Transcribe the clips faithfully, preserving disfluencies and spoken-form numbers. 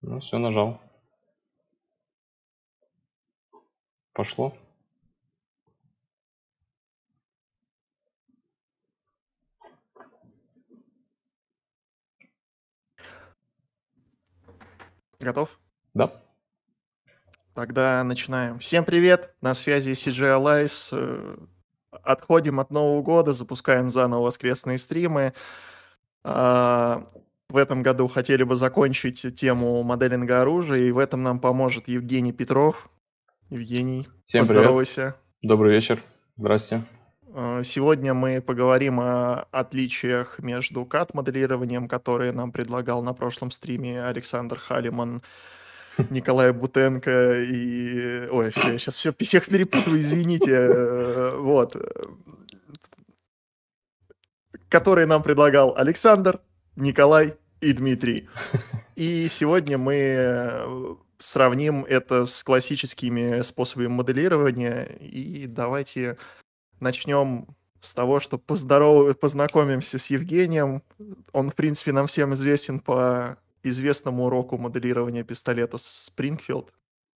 Ну, все, нажал. Пошло. Готов? Да. Тогда начинаем. Всем привет! На связи си джей Allies. Э, Отходим от Нового года, запускаем заново воскресные стримы. А, В этом году хотели бы закончить тему моделинга оружия, и в этом нам поможет Евгений Петров. Евгений, Всем привет. поздоровайся. Добрый вечер. Здрасте. Э, Сегодня мы поговорим о отличиях между кат-моделированием, которое нам предлагал на прошлом стриме Александр Халиман, Николай Бутенко и... Ой, все, я сейчас все, всех перепутаю, извините. э, Вот. э, Который нам предлагал Александр, Николай и Дмитрий. И сегодня мы э, сравним это с классическими способами моделирования. И давайте начнем с того, что поздоров... познакомимся с Евгением. Он, в принципе, нам всем известен по известному уроку моделирования пистолета Springfield.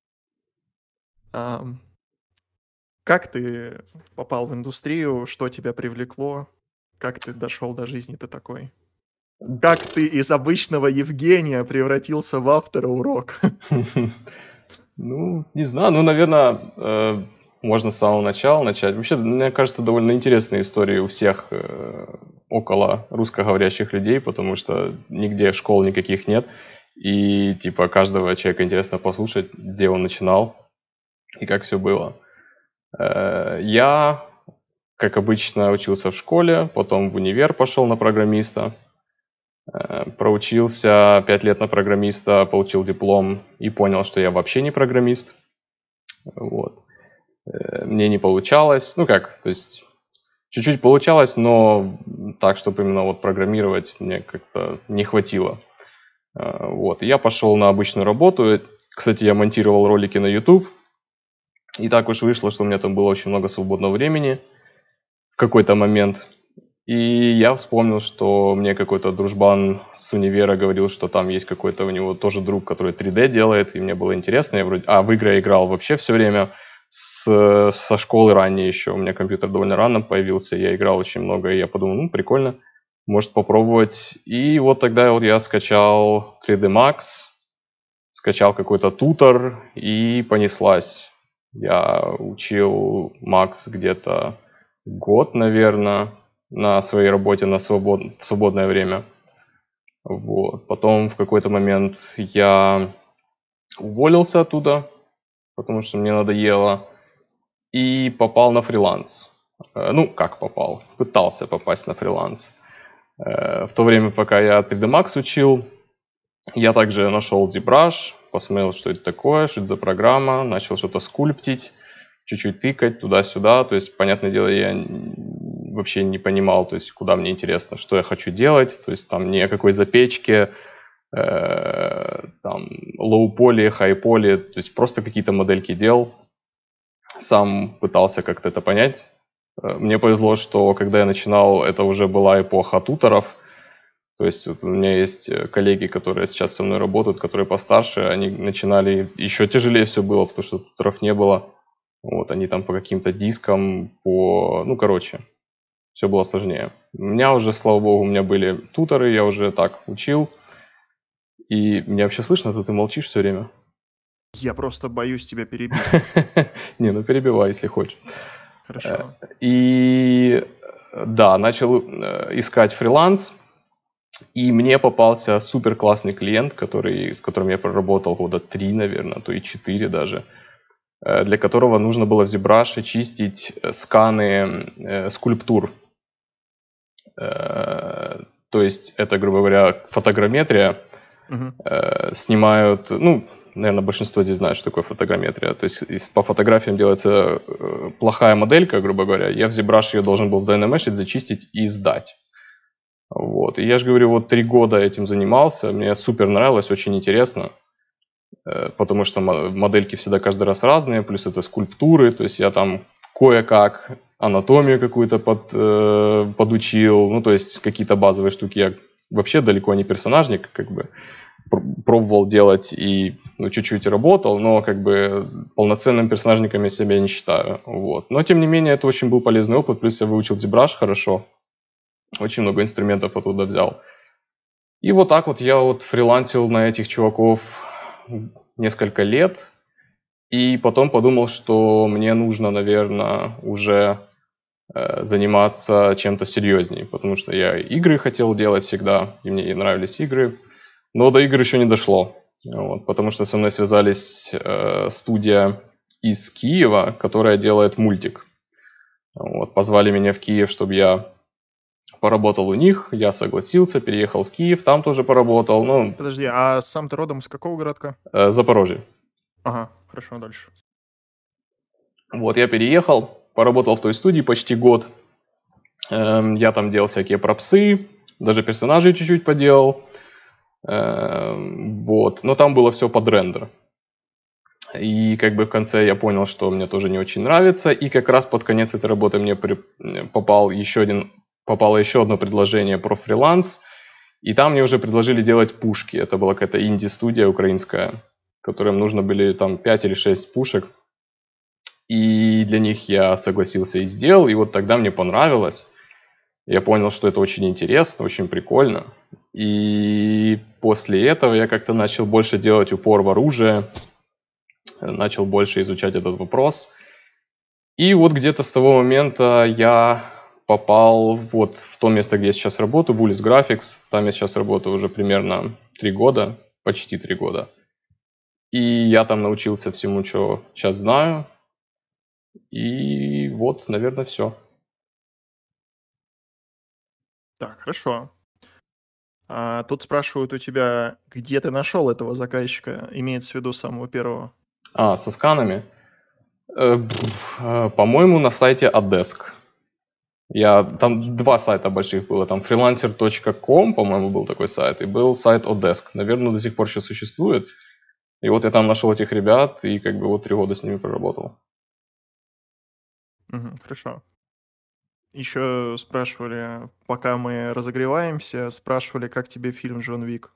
Ам, Как ты попал в индустрию? Что тебя привлекло? Как ты дошел до жизни ты такой? Как ты из обычного Евгения превратился в автора урока? Ну, не знаю, ну, наверное, можно с самого начала начать. Вообще, мне кажется, довольно интересные истории у всех э, около русскоговорящих людей, потому что нигде школ никаких нет. И, типа, каждого человека интересно послушать, где он начинал и как все было. Э, Я, как обычно, учился в школе, потом в универ пошел на программиста. Э, Проучился пять лет на программиста, получил диплом и понял, что я вообще не программист. Вот. Э, Мне не получалось. Ну как, то есть чуть-чуть получалось, но так, чтобы именно вот программировать, мне как-то не хватило. Э, Вот. И я пошел на обычную работу. Кстати, я монтировал ролики на YouTube. И так уж вышло, что у меня там было очень много свободного времени в какой-то момент. И я вспомнил, что мне какой-то дружбан с универа говорил, что там есть какой-то у него тоже друг, который три дэ делает, и мне было интересно. Я вроде... А в игры я играл вообще все время. С... Со школы ранее еще. У меня компьютер довольно рано появился, я играл очень много, и я подумал, ну, прикольно, может попробовать. И вот тогда вот я скачал три дэ Max, скачал какой-то тутор, и понеслась. Я учил Max где-то год, наверное, на своей работе на свобод... в свободное время. Вот. Потом в какой-то момент я уволился оттуда, потому что мне надоело, и попал на фриланс. Э, Ну, как попал? Пытался попасть на фриланс. Э, В то время, пока я три дэ Max учил, я также нашел ZBrush, посмотрел, что это такое, что это за программа, начал что-то скульптить, чуть-чуть тыкать туда-сюда. То есть, понятное дело, я н- вообще не понимал, то есть, куда мне интересно, что я хочу делать. То есть, там ни о какой запечке, э, там, лоу-поли, хай-поли, то есть, просто какие-то модельки делал. Сам пытался как-то это понять. Э, Мне повезло, что когда я начинал, это уже была эпоха туторов. То есть вот у меня есть э, коллеги, которые сейчас со мной работают, которые постарше, они начинали, еще тяжелее все было, потому что туторов не было. Вот, они там по каким-то дискам, по... Ну, короче, все было сложнее. У меня уже, слава богу, у меня были туторы, я уже так учил. И меня вообще слышно, а то ты молчишь все время. Я просто боюсь тебя перебить. Не, ну перебивай, если хочешь. Хорошо. И э, да, начал э, искать фриланс, и мне попался супер классный клиент, который, с которым я проработал года три, наверное, а то и четыре даже, э, для которого нужно было в ZBrush чистить э, сканы э, скульптур. Э, То есть это, грубо говоря, фотограмметрия. Мгм. Э, Снимают, ну, наверное, большинство здесь знает, что такое фотограмметрия. То есть из- по фотографиям делается э, плохая моделька, грубо говоря. Я в ZBrush ее должен был сдynameshить, зачистить и сдать. Вот. И я же говорю, вот три года этим занимался, мне супер нравилось, очень интересно, э, потому что мо- модельки всегда каждый раз разные, плюс это скульптуры, то есть я там кое-как анатомию какую-то под, э, подучил, ну, то есть какие-то базовые штуки я вообще далеко не персонажник, как бы пробовал делать и ну, чуть-чуть работал, но как бы полноценным персонажником я себя не считаю. Вот. Но тем не менее это очень был полезный опыт, плюс я выучил ZBrush хорошо, очень много инструментов оттуда взял. И вот так вот я вот фрилансил на этих чуваков несколько лет, и потом подумал, что мне нужно, наверное, уже э, заниматься чем-то серьезнее, потому что я игры хотел делать всегда, и мне нравились игры, но до игр еще не дошло, вот, потому что со мной связались э, студия из Киева, которая делает мультик. Вот, позвали меня в Киев, чтобы я поработал у них, я согласился, переехал в Киев, там тоже поработал, ну, Подожди, а сам ты родом из какого городка? э, Запорожье. Ага, хорошо, дальше. Вот, я переехал, поработал в той студии почти год. Эм, я там делал всякие пропсы, даже персонажей чуть-чуть поделал. Эм, вот, но там было все под рендер. И как бы в конце я понял, что мне тоже не очень нравится. И как раз под конец этой работы мне при... попал еще один... попало еще одно предложение про фриланс. И там мне уже предложили делать пушки. Это была какая-то инди-студия украинская, которым нужно были там пять или шесть пушек. И для них я согласился и сделал. И вот тогда мне понравилось. Я понял, что это очень интересно, очень прикольно. И после этого я как-то начал больше делать упор в оружие. Начал больше изучать этот вопрос. И вот где-то с того момента я попал вот в то место, где я сейчас работаю, в Ulis Graphics. Там я сейчас работаю уже примерно три года, почти три года. И я там научился всему, что сейчас знаю. И вот, наверное, все. Так, хорошо. А тут спрашивают у тебя, где ты нашел этого заказчика, имеется в виду самого первого? А, со сканами? Э, пф, э, По-моему, на сайте Adesk. Я, там два сайта больших было. Там freelancer точка ком, по-моему, был такой сайт, и был сайт Odesk. Наверное, до сих пор еще существует. И вот я там нашел этих ребят, и как бы вот три года с ними проработал. Мгм, хорошо. Еще спрашивали, пока мы разогреваемся, спрашивали, как тебе фильм «Джон Уик».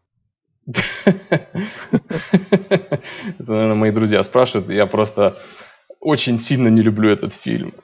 Это, наверное, мои друзья спрашивают. Я просто очень сильно не люблю этот фильм.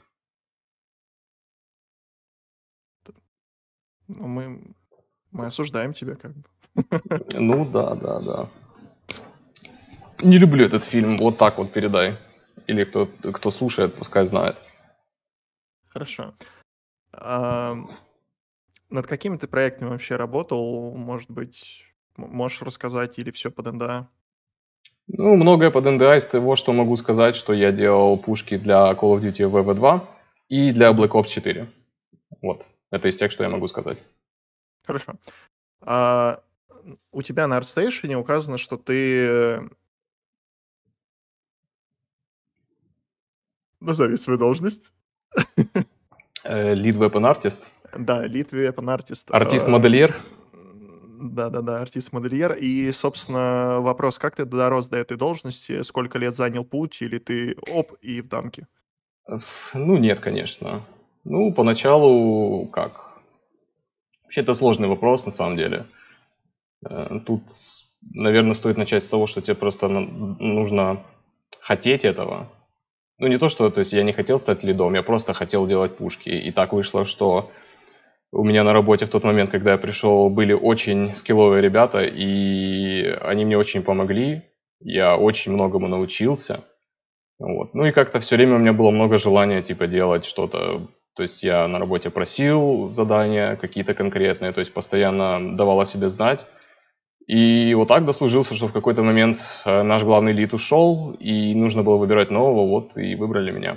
Ну, мы, мы осуждаем тебя как бы. Ну да, да, да. Не люблю этот фильм. Вот так вот передай. Или кто, кто слушает, пускай знает. Хорошо. А, над какими ты проектами вообще работал? Может быть, м- можешь рассказать или все под эн дэ а? Ну, многое под эн дэ а из того, что могу сказать, что я делал пушки для Call of Duty ви ви два и для Мгм. Black Ops четыре. Вот. Это из тех, что я могу сказать. Хорошо. А, м, у тебя на ArtStation указано, что ты... Назови свою должность. Э, Lead Weapon Artist, Да, Lead Weapon Artist. артист-модельер. Эм, Да-да-да, артист-модельер. И, собственно, вопрос, как ты дорос до этой должности? Сколько лет занял путь? Или ты оп, и в дамке? Э, ф- Ну, нет, конечно. Ну, поначалу как? Вообще, это сложный вопрос, на самом деле. Э, Тут, наверное, стоит начать с того, что тебе просто на- нужно хотеть этого. Ну, не то, что, то есть я не хотел стать лидом, я просто хотел делать пушки. И так вышло, что у меня на работе в тот момент, когда я пришел, были очень скилловые ребята, и они мне очень помогли. Я очень многому научился. Вот. Ну и как-то все время у меня было много желания, типа, делать что-то. То есть я на работе просил задания какие-то конкретные, то есть постоянно давал о себе знать. И вот так дослужился, что в какой-то момент э, наш главный лид ушел, и нужно было выбирать нового, вот и выбрали меня.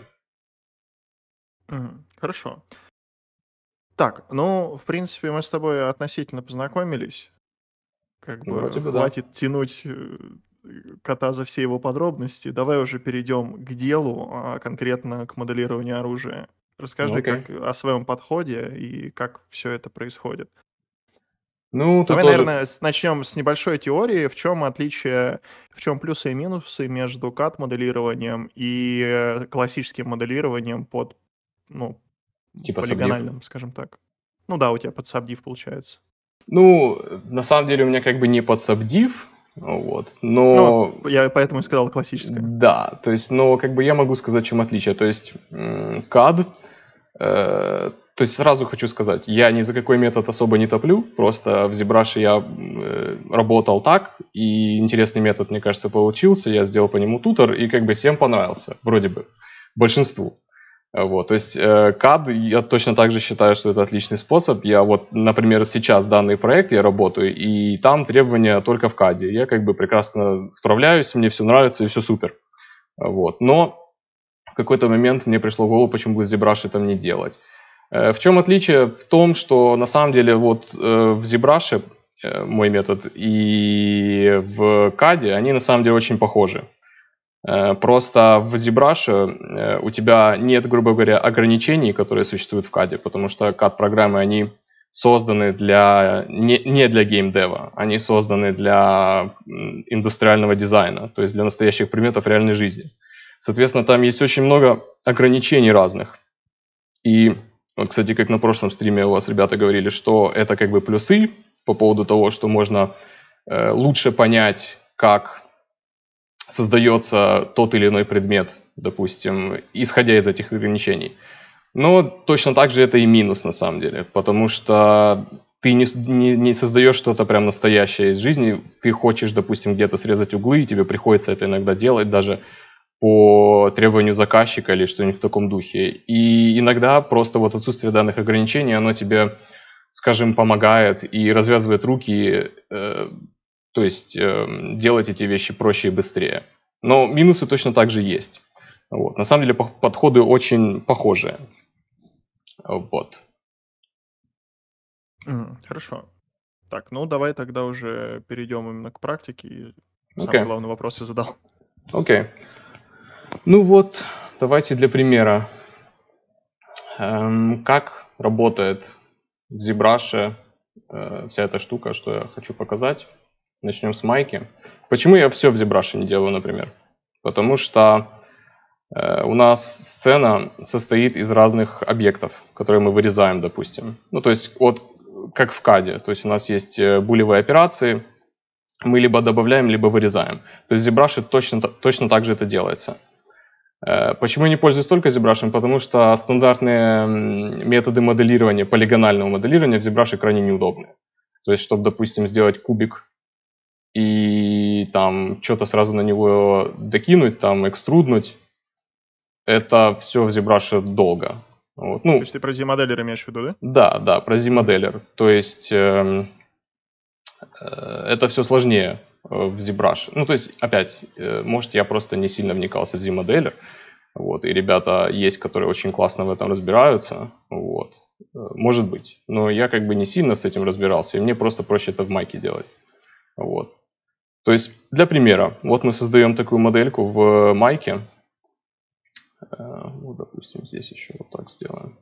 Мгм. Хорошо. Так, ну, в принципе, мы с тобой относительно познакомились. Как Ну, вроде бы бы да. хватит тянуть э, кота за все его подробности. Давай уже перейдем к делу, а конкретно к моделированию оружия. Ну, Расскажи окей. как о своем подходе и как все это происходит. Ну, тут Давай, тоже... наверное, с- начнем с небольшой теории. В чем отличие, в чем плюсы и минусы между кат-моделированием и э, классическим моделированием под, ну, Типа сабдив. полигональным, скажем так. Ну да, у тебя под сабдив получается. Ну, на самом деле у меня как бы не под subdiv, вот, но... Ну, я поэтому и сказал классическое. Да, то есть, но как бы я могу сказать, в чем отличие. То есть м, кад, э, то есть сразу хочу сказать, я ни за какой метод особо не топлю, просто в ZBrush я э, работал так, и интересный метод, мне кажется, получился, я сделал по нему тутор, и как бы всем понравился, вроде бы, большинству. Вот, то есть э, кад, я точно так же считаю, что это отличный способ. Я вот, например, сейчас данный проект я работаю, и там требования только в каде. Я как бы прекрасно справляюсь, мне все нравится и все супер. Вот. Но в какой-то момент мне пришло в голову, почему бы ZBrush там не делать. Э, в чем отличие? В том, что на самом деле вот э, в ZBrush э, мой метод и в каде, они на самом деле очень похожи. Просто в ZBrush у тебя нет, грубо говоря, ограничений, которые существуют в каде, потому что кад-программы, они созданы для, не, не для геймдева, они созданы для индустриального дизайна, то есть для настоящих предметов реальной жизни. Соответственно, там есть очень много ограничений разных. И вот, кстати, как на прошлом стриме у вас ребята говорили, что это как бы плюсы по поводу того, что можно э, лучше понять, как создается тот или иной предмет, допустим, исходя из этих ограничений. Но точно так же это и минус на самом деле, потому что ты не, не, не создаешь что-то прям настоящее из жизни, ты хочешь, допустим, где-то срезать углы, и тебе приходится это иногда делать даже по требованию заказчика или что-нибудь в таком духе. И иногда просто вот отсутствие данных ограничений, оно тебе, скажем, помогает и развязывает руки, э, то есть э, делать эти вещи проще и быстрее. Но минусы точно так же есть. Вот. На самом деле подходы очень похожие. Вот. Mm, хорошо. Так, ну давай тогда уже перейдем именно к практике. И Okay. самый главный вопрос я задал. Окей. Okay. Ну вот, давайте для примера. Эм, как работает в ZBrush э, вся эта штука, что я хочу показать. Начнем с майки. Почему я все в ZBrush не делаю, например? Потому что э, у нас сцена состоит из разных объектов, которые мы вырезаем, допустим. Ну, то есть, вот как в каде. То есть у нас есть булевые операции, мы либо добавляем, либо вырезаем. То есть в ZBrush точно, точно так же это делается. Почему я не пользуюсь только ZBrush? Потому что стандартные методы моделирования, полигонального моделирования в ZBrush крайне неудобны. То есть, чтобы, допустим, сделать кубик и там что-то сразу на него докинуть, там экструднуть, это все в ZBrush долго. Вот. Ну, то есть ты про Z-моделлер имеешь в виду, да? Да, да, про Z-моделлер. Mm-hmm. То есть э, э, это все сложнее в ZBrush. Ну, то есть, опять, э, может, я просто не сильно вникался в Z-моделлер. Вот, и ребята есть, которые очень классно в этом разбираются. Вот. Может быть. Но я как бы не сильно с этим разбирался, и мне просто проще это в майке делать. Вот. То есть, для примера, вот мы создаем такую модельку в майке. Вот, допустим, здесь еще вот так сделаем.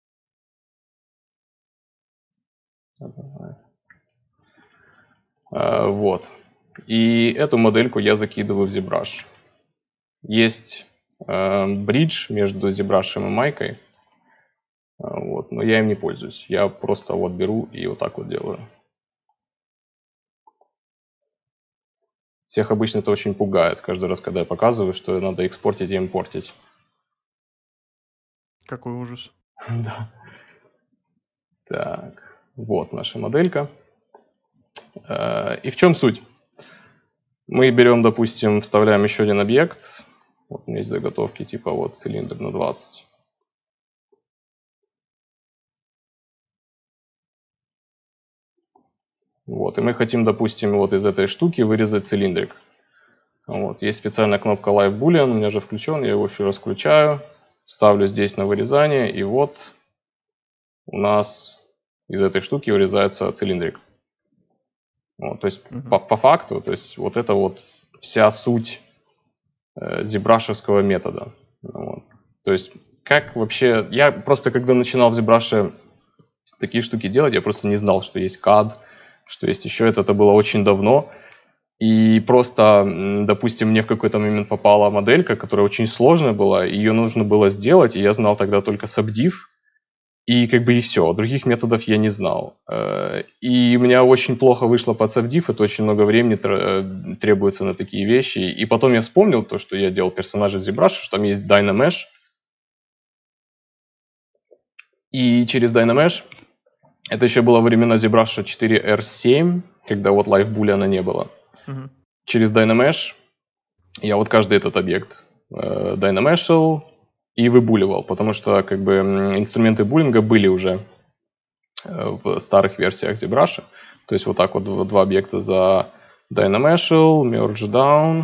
Вот. И эту модельку я закидываю в ZBrush. Есть бридж между ZBrush и майкой. Вот, но я им не пользуюсь. Я просто вот беру и вот так вот делаю. Всех обычно это очень пугает каждый раз, когда я показываю, что надо экспортить и импортить. Какой ужас. Да. Так, вот наша моделька. И в чем суть? Мы берем, допустим, вставляем еще один объект. Вот у меня есть заготовки типа вот цилиндр на двадцать. Вот, и мы хотим, допустим, вот из этой штуки вырезать цилиндрик. Вот, есть специальная кнопка Live Boolean, у меня же включен, я его еще раз включаю, ставлю здесь на вырезание, и вот у нас из этой штуки вырезается цилиндрик. Вот, то есть uh-huh. по, по факту, то есть вот это вот вся суть э, ZBrush'овского метода. Вот. То есть как вообще, я просто когда начинал в ZBrush такие штуки делать, я просто не знал, что есть кад, что есть еще это, это было очень давно. И просто, допустим, мне в какой-то момент попала моделька, которая очень сложная была, ее нужно было сделать, и я знал тогда только subdiv. И как бы и все. Других методов я не знал. И у меня очень плохо вышло под SafeDiff. Это очень много времени требуется на такие вещи. И потом я вспомнил то, что я делал персонажа в ZBrush, что там есть Dynamesh. И через Dynamesh, это еще было времена ZBrush четыре эр семь, когда вот Live Boolean не было. Uh-huh. Через Dynamesh я вот каждый этот объект э, Dynamesh'ил и выбуливал, потому что как бы инструменты буллинга были уже э, в старых версиях ZBrush. То есть вот так вот два, два объекта за Dynamesh'ил, merge down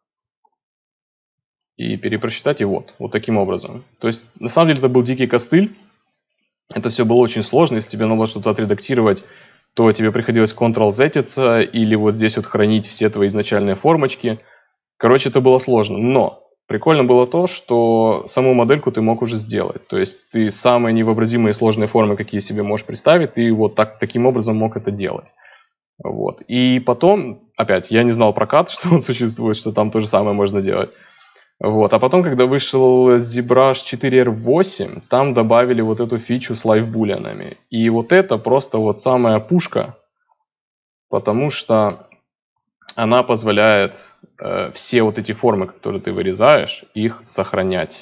и перепросчитать, и вот, вот таким образом. То есть на самом деле это был дикий костыль. Это все было очень сложно. Если тебе надо было что-то отредактировать, то тебе приходилось контрол-зетиться или вот здесь вот хранить все твои изначальные формочки. Короче, это было сложно. Но прикольно было то, что саму модельку ты мог уже сделать. То есть ты самые невообразимые сложные формы, какие себе можешь представить, ты вот так, таким образом мог это делать. Вот. И потом, опять, я не знал про кат, что он существует, что там то же самое можно делать. Вот. А потом, когда вышел ZBrush четыре эр восемь, там добавили вот эту фичу с лайв-буллианами. И вот это просто вот самая пушка, потому что она позволяет э, все вот эти формы, которые ты вырезаешь, их сохранять.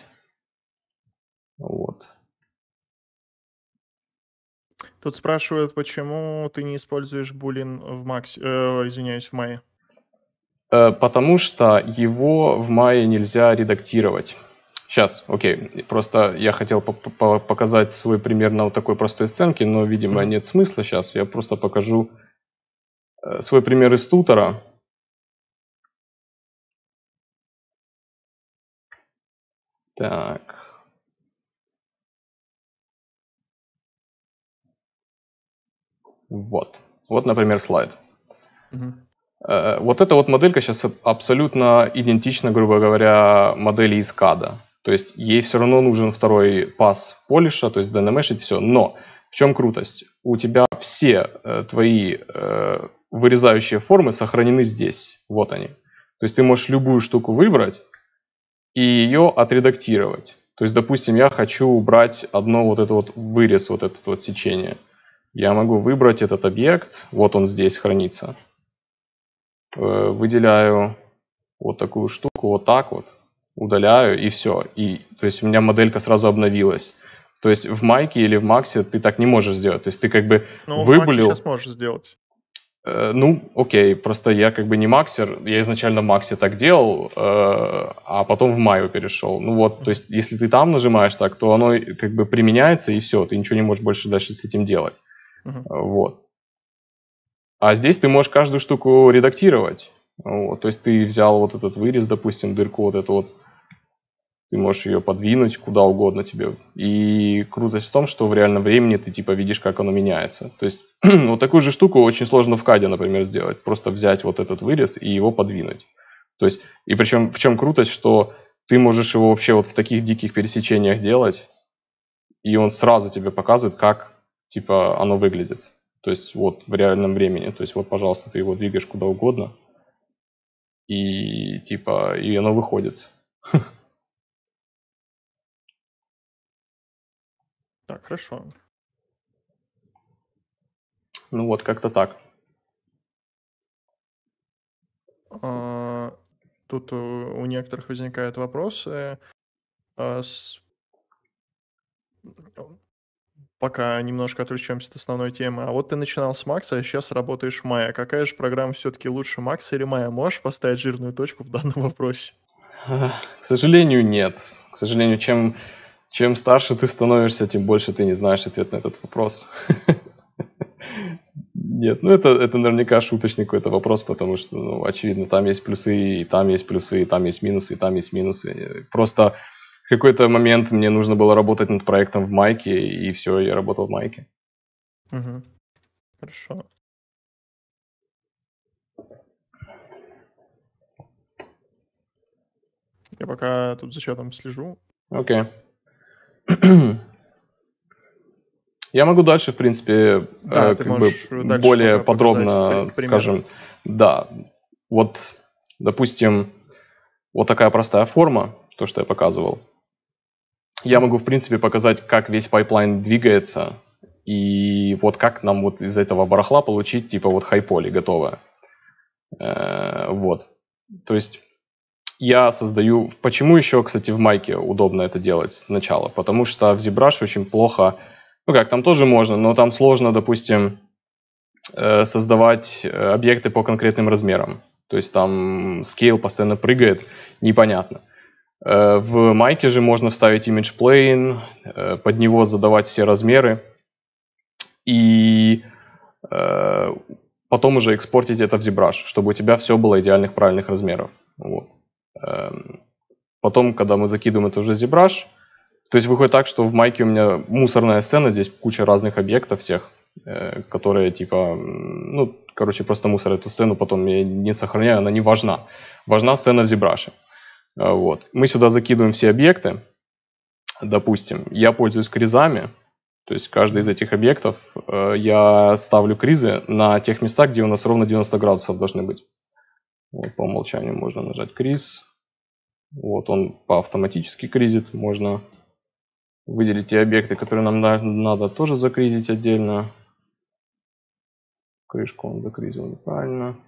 Вот. Тут спрашивают, почему ты не используешь буллин в Максе, э, извиняюсь, в Maya. Потому что его в Maya нельзя редактировать. Сейчас, окей, просто я хотел показать свой пример на вот такой простой сценке, но, видимо, нет смысла сейчас. Я просто покажу свой пример из тутора. Так. Вот. Вот, например, слайд. Mm-hmm. Вот эта вот моделька сейчас абсолютно идентична, грубо говоря, модели из када. То есть ей все равно нужен второй пас полиша, то есть дynamesh'ить все. Но в чем крутость? У тебя все э, твои э, вырезающие формы сохранены здесь. Вот они. То есть ты можешь любую штуку выбрать и ее отредактировать. То есть, допустим, я хочу убрать одно вот это вот вырез, вот это вот сечение. Я могу выбрать этот объект, вот он здесь хранится. Выделяю вот такую штуку, вот так вот, удаляю, и все. И, то есть у меня моделька сразу обновилась. То есть в майке или в максе ты так не можешь сделать. То есть ты как бы ну, выбулил... в максе сейчас можешь сделать. Э, ну, окей, просто я как бы не максер. Я изначально в максе так делал, э, а потом в маю перешел. Ну вот, mm-hmm. то есть если ты там нажимаешь так, то оно как бы применяется, и все. Ты ничего не можешь больше дальше с этим делать. Mm-hmm. Вот. А здесь ты можешь каждую штуку редактировать. Вот. То есть ты взял вот этот вырез, допустим, дырку вот эту вот, ты можешь ее подвинуть куда угодно тебе. И крутость в том, что в реальном времени ты типа видишь, как оно меняется. То есть вот такую же штуку очень сложно в каде, например, сделать. Просто взять вот этот вырез и его подвинуть. То есть, и причем в чем крутость, что ты можешь его вообще вот в таких диких пересечениях делать, и он сразу тебе показывает, как типа оно выглядит. То есть вот в реальном времени. То есть вот, пожалуйста, ты его двигаешь куда угодно. И типа, и оно выходит. Так, хорошо. Ну вот, как-то так. А, тут у некоторых возникают вопросы. А, с... Пока немножко отвлечемся от основной темы. А вот ты начинал с Макса, а сейчас работаешь в Maya. Какая же программа все-таки лучше, Макса или Maya? Можешь поставить жирную точку в данном вопросе? К сожалению, нет. К сожалению, чем, чем старше ты становишься, тем больше ты не знаешь ответ на этот вопрос. Нет, ну это, это наверняка шуточный какой-то вопрос, потому что, ну, очевидно, там есть плюсы, и там есть плюсы, и там есть минусы, и там есть минусы. Просто в какой-то момент мне нужно было работать над проектом в майке, и все, я работал в майке. Угу. Хорошо. Я пока тут за чатом слежу. Окей. Я могу дальше, в принципе, да, э, ты как бы более подробно, скажем, да, вот, допустим, вот такая простая форма, то, что я показывал. я могу, в принципе, показать, как весь пайплайн двигается, и вот как нам вот из этого барахла получить, типа, вот хай-поли готовое. Э, вот. То есть я создаю... Почему еще, кстати, в майке удобно это делать сначала? Потому что в ZBrush очень плохо... Ну как, там тоже можно, но там сложно, допустим, э, создавать объекты по конкретным размерам. То есть там scale постоянно прыгает, непонятно. Э, в майке же можно вставить image plane, э, под него задавать все размеры. И э, потом уже экспортить это в ZBrush, чтобы у тебя все было идеальных, правильных размеров. Вот. Потом, когда мы закидываем это уже в ZBrush, то есть выходит так, что в майке у меня мусорная сцена, здесь куча разных объектов всех, которые типа, ну, короче, просто мусор эту сцену, потом я не сохраняю, она не важна. Важна сцена в ZBrush. Вот. Мы сюда закидываем все объекты, допустим, я пользуюсь кризами, то есть каждый из этих объектов я ставлю кризы на тех местах, где у нас ровно девяносто градусов должны быть. Вот, по умолчанию можно нажать криз. Вот он по автоматически кризит. Можно выделить те объекты, которые нам на- надо тоже закризить отдельно. Крышку он закризил неправильно.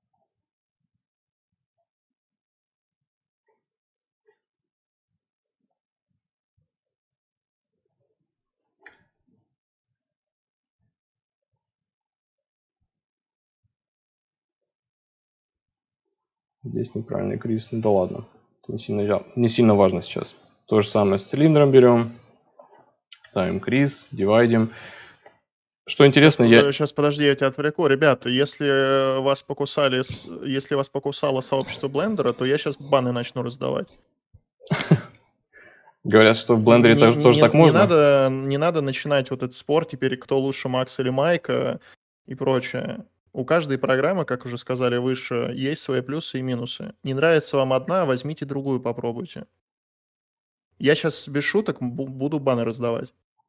Здесь неправильный криз. Ну да ладно. Это не сильно, не сильно важно сейчас. То же самое с цилиндром берем. Ставим криз, дивайдим. Что интересно, сейчас, я... Сейчас, подожди, я тебя отвлеку. Ребята, если вас покусали, если вас покусало сообщество блендера, то я сейчас баны начну раздавать. Говорят, что в блендере не, тоже, не, тоже не, так не можно. Надо, не надо начинать вот этот спор теперь, кто лучше, Макс или Майка и прочее. У каждой программы, как уже сказали выше, есть свои плюсы и минусы. Не нравится вам одна, возьмите другую, попробуйте. Я сейчас без шуток буду баны раздавать.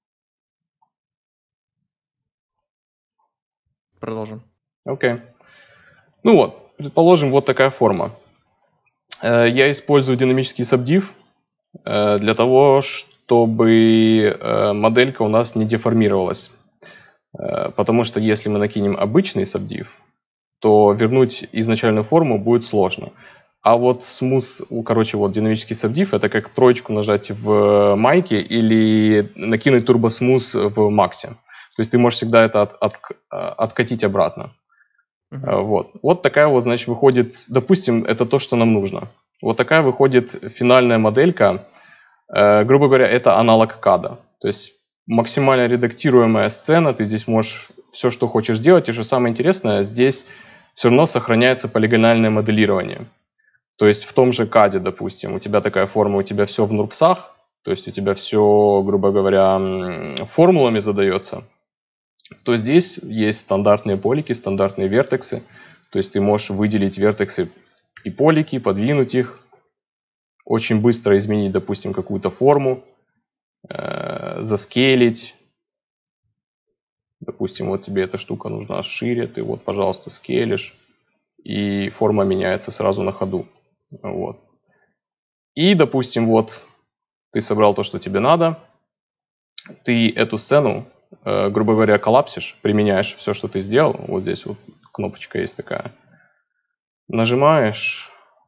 Продолжим. Окей. Okay. Ну вот, предположим, вот такая форма. Я использую динамический subdiv для того, чтобы моделька у нас не деформировалась. Потому что если мы накинем обычный subdiv, то вернуть изначальную форму будет сложно. А вот smooth, короче, вот динамический subdiv — это как троечку нажать в майке или накинуть turbo smooth в максе. То есть ты можешь всегда это от, от, откатить обратно. Uh-huh. Вот. Вот такая вот, значит, выходит, допустим, это то, что нам нужно. Вот такая выходит финальная моделька. Э, грубо говоря, это аналог када. То есть максимально редактируемая сцена, ты здесь можешь все, что хочешь делать. И что самое интересное, здесь все равно сохраняется полигональное моделирование. То есть в том же каде, допустим, у тебя такая форма, у тебя все в нурбсах, то есть у тебя все, грубо говоря, формулами задается, то здесь есть стандартные полики, стандартные вертексы. То есть ты можешь выделить вертексы и полики, подвинуть их, очень быстро изменить, допустим, какую-то форму, э, заскейлить. Допустим, вот тебе эта штука нужна шире, ты вот, пожалуйста, скейлишь, и форма меняется сразу на ходу. Вот. И, допустим, вот ты собрал то, что тебе надо, ты эту сцену, э, грубо говоря, коллапсишь, применяешь все, что ты сделал. Вот здесь вот кнопочка есть такая. Нажимаешь,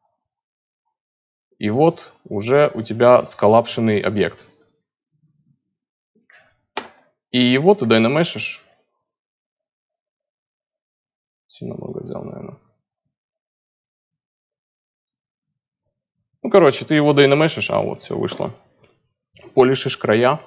и вот уже у тебя сколлапшенный объект. И его ты дайнамешишь. Сильно много взял, наверное. Ну, короче, ты его дайнамешишь, а вот все вышло. Полишишь края.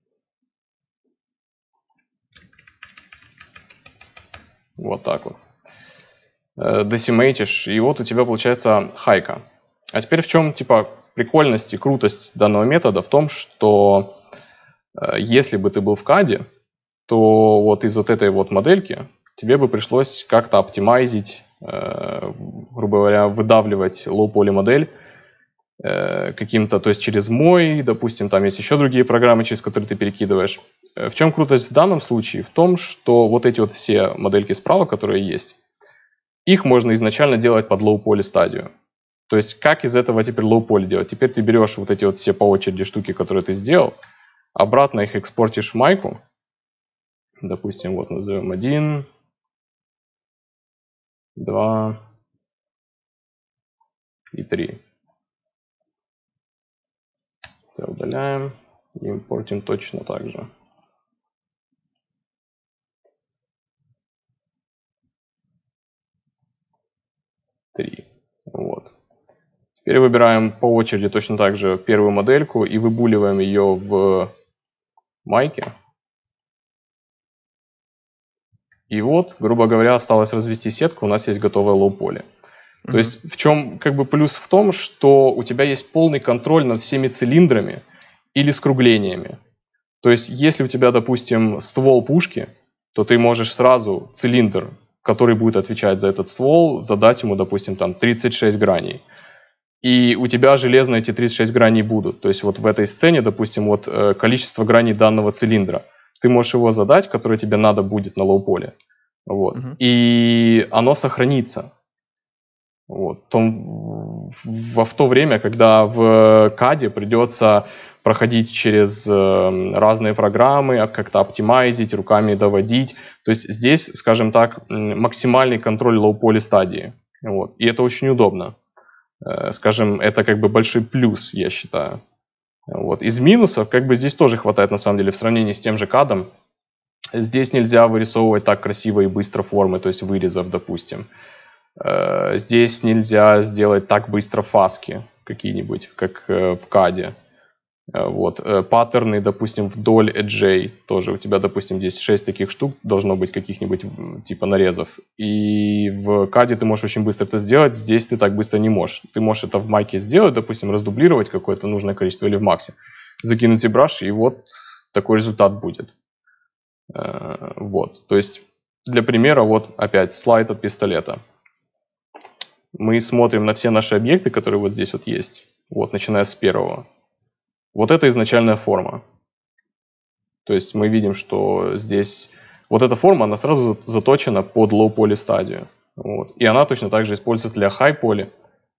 Вот так вот. Десимейтишь, и вот у тебя получается хайка. А теперь в чем типа прикольность и крутость данного метода? В том, что э, если бы ты был в каде, то вот из вот этой вот модельки тебе бы пришлось как-то оптимизить, э, грубо говоря, выдавливать low-poly модель э, каким-то, то есть через мой, допустим, там есть еще другие программы, через которые ты перекидываешь. В чем крутость в данном случае? В том, что вот эти вот все модельки справа, которые есть, их можно изначально делать под low-poly стадию. То есть как из этого теперь low-poly делать? Теперь ты берешь вот эти вот все по очереди штуки, которые ты сделал, обратно их экспортишь в майку. Допустим, вот назовем один, два и три. Это удаляем и импортим точно так же. три. Вот. Теперь выбираем по очереди точно так же первую модельку и выбуливаем ее в майке. И вот, грубо говоря, осталось развести сетку, у нас есть готовое low-poly. Mm-hmm. То есть в чем как бы плюс в том, что у тебя есть полный контроль над всеми цилиндрами или скруглениями. То есть если у тебя, допустим, ствол пушки, то ты можешь сразу цилиндр, который будет отвечать за этот ствол, задать ему, допустим, там тридцать шесть граней. И у тебя железно эти тридцать шесть граней будут. То есть вот в этой сцене, допустим, вот количество граней данного цилиндра. Ты можешь его задать, который тебе надо будет на low-poly. Вот. Uh-huh. И оно сохранится. Вот. В, том, в, в то время, когда в каде придется проходить через э, разные программы, как-то оптимизить, руками доводить. То есть здесь, скажем так, максимальный контроль low-poly стадии. Вот. И это очень удобно. Э, скажем, это как бы большой плюс, я считаю. Вот. Из минусов, как бы здесь тоже хватает, на самом деле, в сравнении с тем же кадом. Здесь нельзя вырисовывать так красиво и быстро формы, то есть вырезов, допустим. Здесь нельзя сделать так быстро фаски какие-нибудь, как в каде. Вот. Паттерны, допустим, вдоль эджей тоже. У тебя, допустим, здесь шесть таких штук должно быть, каких-нибудь типа нарезов. И в каде ты можешь очень быстро это сделать, здесь ты так быстро не можешь. Ты можешь это в майке сделать, допустим, раздублировать какое-то нужное количество или в максе, закинуть ZBrush, и вот такой результат будет. Вот. То есть, для примера, вот опять слайд от пистолета. Мы смотрим на все наши объекты, которые вот здесь вот есть, вот, начиная с первого. Вот это изначальная форма. То есть мы видим, что здесь вот эта форма, она сразу заточена под low-poly стадию. Вот. И она точно так же используется для high-poly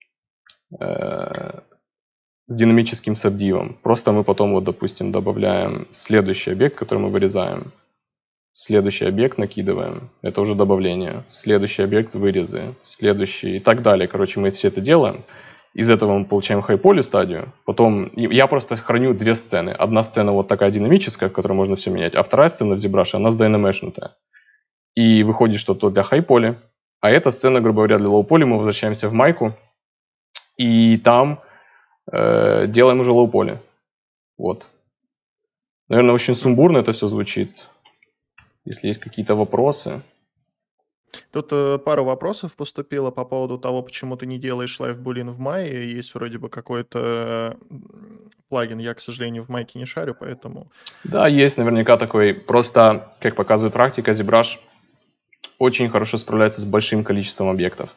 э, с динамическим сабдивом. Просто мы потом, вот, допустим, добавляем следующий объект, который мы вырезаем. Следующий объект накидываем. Это уже добавление. Следующий объект вырезы. Следующий и так далее. Короче, мы все это делаем. Из этого мы получаем high-poly стадию. Потом я просто храню две сцены. Одна сцена вот такая динамическая, в которой можно все менять. А вторая сцена в ZBrush, она сдайнамешнутая. И выходит что-то для high-poly. А эта сцена, грубо говоря, для low-poly. Мы возвращаемся в майку. И там э, делаем уже low-poly. Вот. Наверное, очень сумбурно это все звучит. Если есть какие-то вопросы. Тут э, пару вопросов поступило по поводу того, почему ты не делаешь Live Boolean в Maya. Есть вроде бы какой-то плагин, я, к сожалению, в майке не шарю, поэтому... Да, есть наверняка такой. Просто, как показывает практика, ZBrush очень хорошо справляется с большим количеством объектов.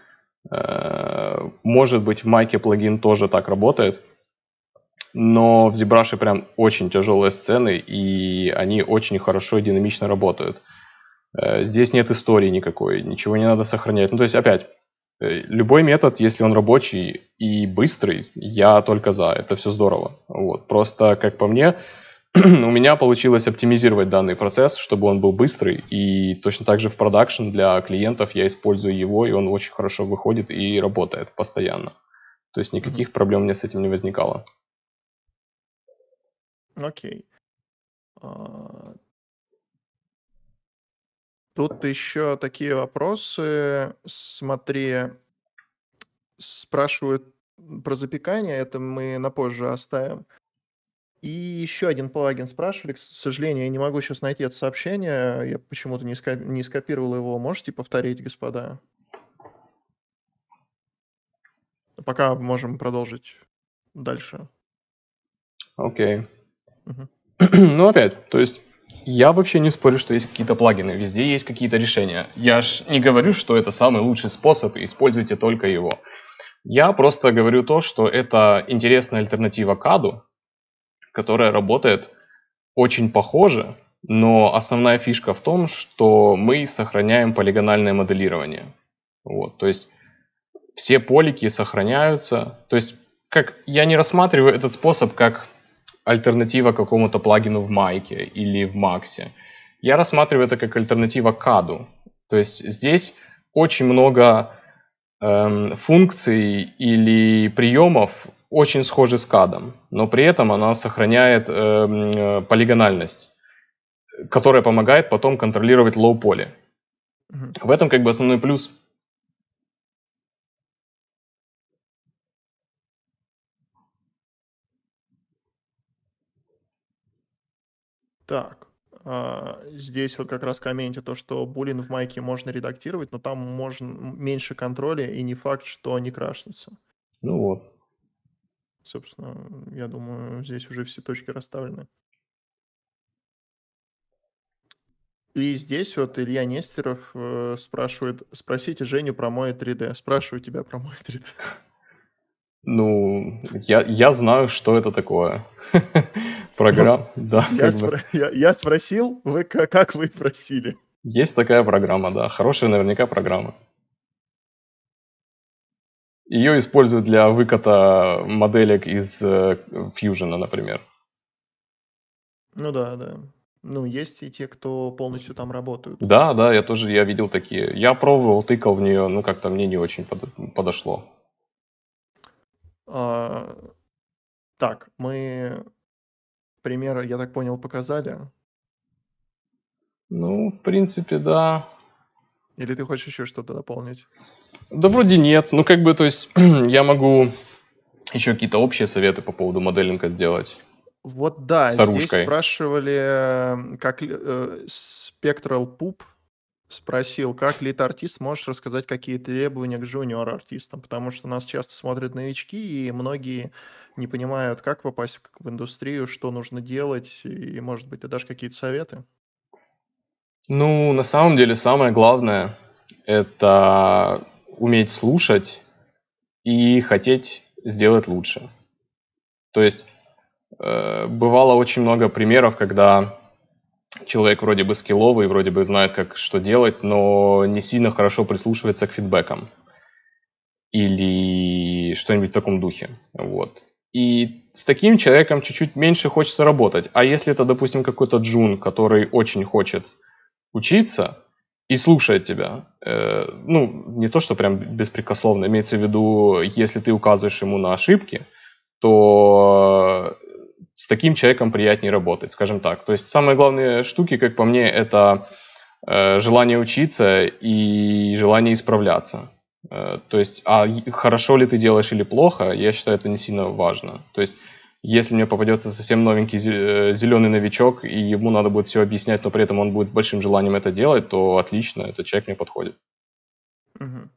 Может быть, в майке плагин тоже так работает, но в ZBrush прям очень тяжелые сцены, и они очень хорошо и динамично работают. Здесь нет истории никакой, ничего не надо сохранять. Ну, то есть, опять, любой метод, если он рабочий и быстрый, я только за. Это все здорово. Вот. Просто, как по мне, у меня получилось оптимизировать данный процесс, чтобы он был быстрый. И точно так же в продакшн для клиентов я использую его, и он очень хорошо выходит и работает постоянно. То есть никаких mm-hmm. проблем у меня с этим не возникало. Окей. Okay. Uh... Тут еще такие вопросы. Смотри, спрашивают про запекание, это мы на позже оставим. И еще один плагин спрашивали, к сожалению, я не могу сейчас найти это сообщение, я почему-то не, ска... не скопировал его. Можете повторить, господа? Пока можем продолжить дальше. Окей. Okay. Uh-huh. Ну, опять, то есть... Я вообще не спорю, что есть какие-то плагины, везде есть какие-то решения. Я ж не говорю, что это самый лучший способ, и используйте только его. Я просто говорю то, что это интересная альтернатива каду, которая работает очень похоже, но основная фишка в том, что мы сохраняем полигональное моделирование. Вот, то есть все полики сохраняются. То есть как, я не рассматриваю этот способ как альтернатива какому-то плагину в Майке или в Максе. Я рассматриваю это как альтернатива каду. То есть здесь очень много эм, функций или приемов очень схожи с кадом, но при этом она сохраняет эм, полигональность, которая помогает потом контролировать лоу-поле. В этом как бы основной плюс. Так, а, здесь вот как раз комменте то, что булин в майке можно редактировать, но там можно меньше контроля, и не факт, что не крашнется. Ну вот. Собственно, я думаю, здесь уже все точки расставлены. И здесь вот Илья Нестеров э, спрашивает, спросите Женю про мой три дэ. Спрашиваю тебя про мой три дэ. Ну, я, я знаю, что это такое. Программа, да. Я, как бы. спро- я, я спросил, вы как, как вы просили. Есть такая программа, да. Хорошая наверняка программа. Ее используют для выката моделек из э, Fusion, например. Ну да, да. Ну, есть и те, кто полностью там работают. Да, да, я тоже я видел такие. Я пробовал, тыкал в нее, ну как-то мне не очень под- подошло. А, так, мы примеры, я так понял, показали. Ну, в принципе, да. Или ты хочешь еще что-то дополнить? Да вроде нет. Ну, как бы, то есть, я могу еще какие-то общие советы по поводу моделинга сделать. Вот да, С здесь оружкой. спрашивали, э, как ли- э, Spectral Poop спросил, как лид-артист можешь рассказать, какие требования к junior-артистам, потому что нас часто смотрят новички, и многие не понимают, как попасть в в индустрию, что нужно делать, и, может быть, ты дашь какие-то советы? Ну, на самом деле, самое главное – это уметь слушать и хотеть сделать лучше. То есть, э, бывало очень много примеров, когда человек вроде бы скилловый, вроде бы знает, как что делать, но не сильно хорошо прислушивается к фидбэкам или что-нибудь в таком духе. Вот. И с таким человеком чуть-чуть меньше хочется работать. А если это, допустим, какой-то джун, который очень хочет учиться и слушает тебя, э, ну, не то, что прям беспрекословно, имеется в виду, если ты указываешь ему на ошибки, то с таким человеком приятнее работать, скажем так. То есть самые главные штуки, как по мне, это э, желание учиться и желание исправляться. Э, то есть, а хорошо ли ты делаешь или плохо, я считаю, это не сильно важно. То есть, если мне попадется совсем новенький зеленый новичок, и ему надо будет все объяснять, но при этом он будет с большим желанием это делать, то отлично, этот человек мне подходит. Мгм.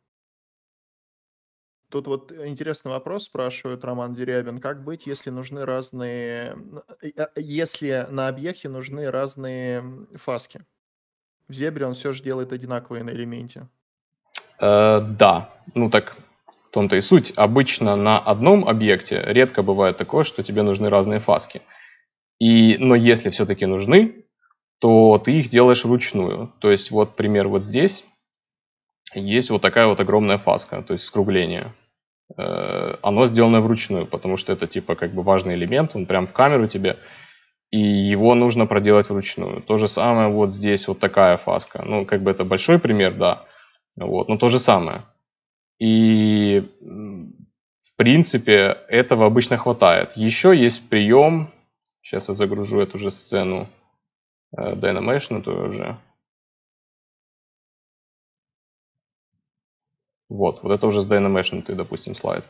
Тут вот интересный вопрос спрашивает Роман Дерябин. Как быть, если нужны разные, н- э, э, если на объекте нужны разные м, фаски? В зебре он все же делает одинаковые на элементе. Э, да, ну так в том-то и суть. Обычно на одном объекте редко бывает такое, что тебе нужны разные фаски. И, но если все-таки нужны, то ты их делаешь вручную. То есть вот пример вот здесь есть вот такая вот огромная фаска, то есть скругление. Э, оно сделано вручную, потому что это типа как бы важный элемент, он прям в камеру тебе, и его нужно проделать вручную. То же самое вот здесь вот такая фаска. Ну, как бы это большой пример, да, вот, но то же самое. И в принципе этого обычно хватает. Еще есть прием, сейчас я загружу эту же сцену э, Dynamation уже. Вот, вот это уже с Dynamation, допустим, слайд.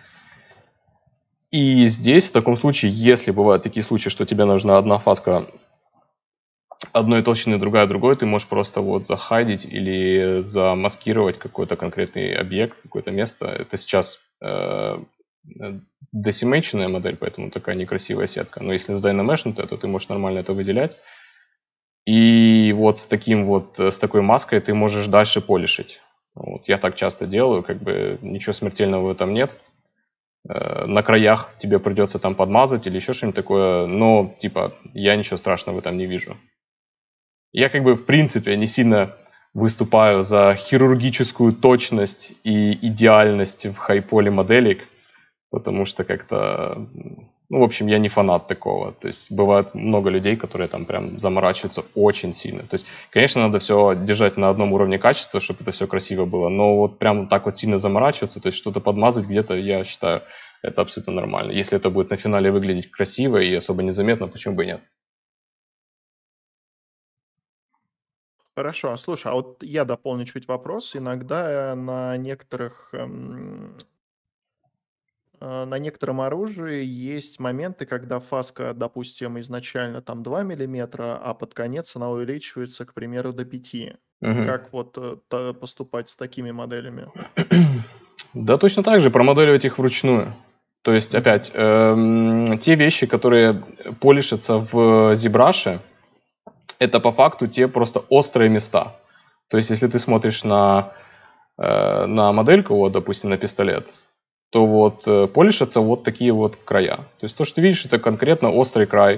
И здесь, в таком случае, если бывают такие случаи, что тебе нужна одна фаска одной толщины, другая другой, ты можешь просто вот захайдить или замаскировать какой-то конкретный объект, какое-то место. Это сейчас э, decimation модель, поэтому такая некрасивая сетка. Но если с Dynamation, то ты можешь нормально это выделять. И вот с таким вот, с такой маской ты можешь дальше полишить. Вот. Я так часто делаю, как бы ничего смертельного в этом нет. На краях тебе придется там подмазать или еще что-нибудь такое, но, типа, я ничего страшного в этом не вижу. Я как бы, в принципе, не сильно выступаю за хирургическую точность и идеальность в хайполе моделек, потому что как-то, ну, в общем, я не фанат такого. То есть бывает много людей, которые там прям заморачиваются очень сильно. То есть, конечно, надо все держать на одном уровне качества, чтобы это все красиво было, но вот прям так вот сильно заморачиваться, то есть что-то подмазать где-то, я считаю, это абсолютно нормально. Если это будет на финале выглядеть красиво и особо незаметно, почему бы и нет? Хорошо. Слушай, а вот я дополню чуть вопрос. Иногда на некоторых, эм, э, на некотором оружии есть моменты, когда фаска, допустим, изначально там два миллиметра, а под конец она увеличивается, к примеру, до пяти. Мгм. Как вот э, та- поступать с такими моделями? Да точно так же, промоделировать их вручную. То есть, Мгм. опять, эм, те вещи, которые полишатся в ZBrush, это по факту те просто острые места. То есть, если ты смотришь на, э, на модельку, вот, допустим, на пистолет, то вот э, полишатся вот такие вот края. То есть, то, что ты видишь, это конкретно острый край,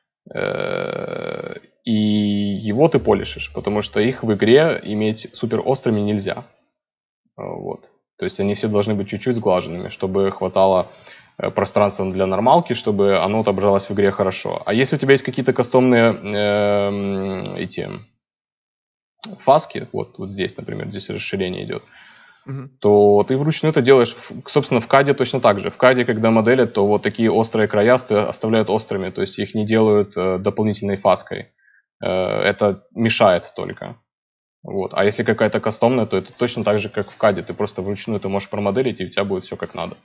э, и его ты полишишь, потому что их в игре иметь супер острыми нельзя. Вот. То есть они все должны быть чуть-чуть сглаженными, чтобы хватало э, пространства для нормалки, чтобы оно отображалось в игре хорошо. А если у тебя есть какие-то кастомные эм, эти фаски, вот, вот здесь, например, здесь расширение идет, Мгм. то ты вручную это делаешь, в- собственно, в каде точно так же. В каде, когда моделят, то вот такие острые края ста- оставляют острыми, то есть их не делают э, дополнительной фаской. Э, это мешает только. Вот. А если какая-то кастомная, то это точно так же, как в каде. Ты просто вручную ты можешь промоделить, и у тебя будет все как надо.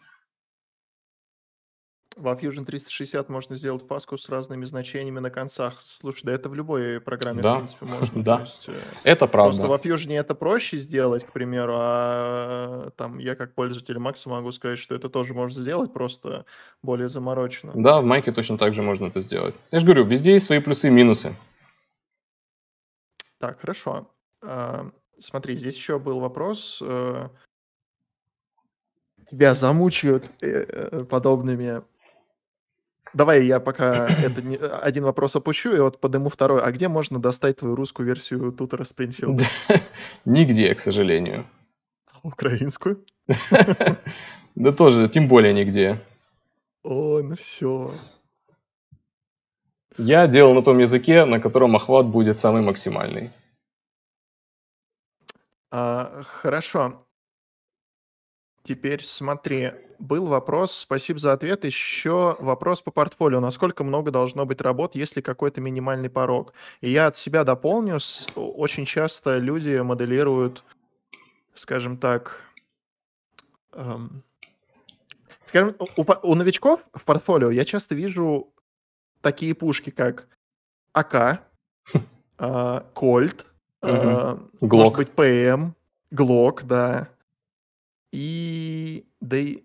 Во Fusion триста шестьдесят можно сделать паску с разными значениями на концах. Слушай, да это в любой программе, в Да, принципе, можно. То да, есть э, это просто правда. во Fusion это проще сделать, к примеру, а там я как пользователь Макса могу сказать, что это тоже можно сделать, просто более заморочено. Да, в майке точно так же можно это сделать. Я же говорю, везде есть свои плюсы и минусы. Так, хорошо. А, смотри, здесь еще был вопрос. э, Тебя замучают э, э, подобными. Давай я пока это не- один вопрос опущу, и вот подниму второй. А где можно достать твою русскую версию Тутора Спрингфилда? Нигде, к сожалению. Украинскую? Да тоже, тем более нигде. О, ну все. Я делал на том языке, на котором охват будет самый максимальный. Хорошо. Теперь смотри. Был вопрос, спасибо за ответ. Еще вопрос по портфолио. Насколько много должно быть работ, есть ли какой-то минимальный порог? И я от себя дополню. с- Очень часто люди моделируют, скажем так, эм, скажем, у, у по- у новичков в портфолио я часто вижу такие пушки, как А К, а, Кольт, Мгм. а, может Глок. быть, П М, Глок, да. И, да и,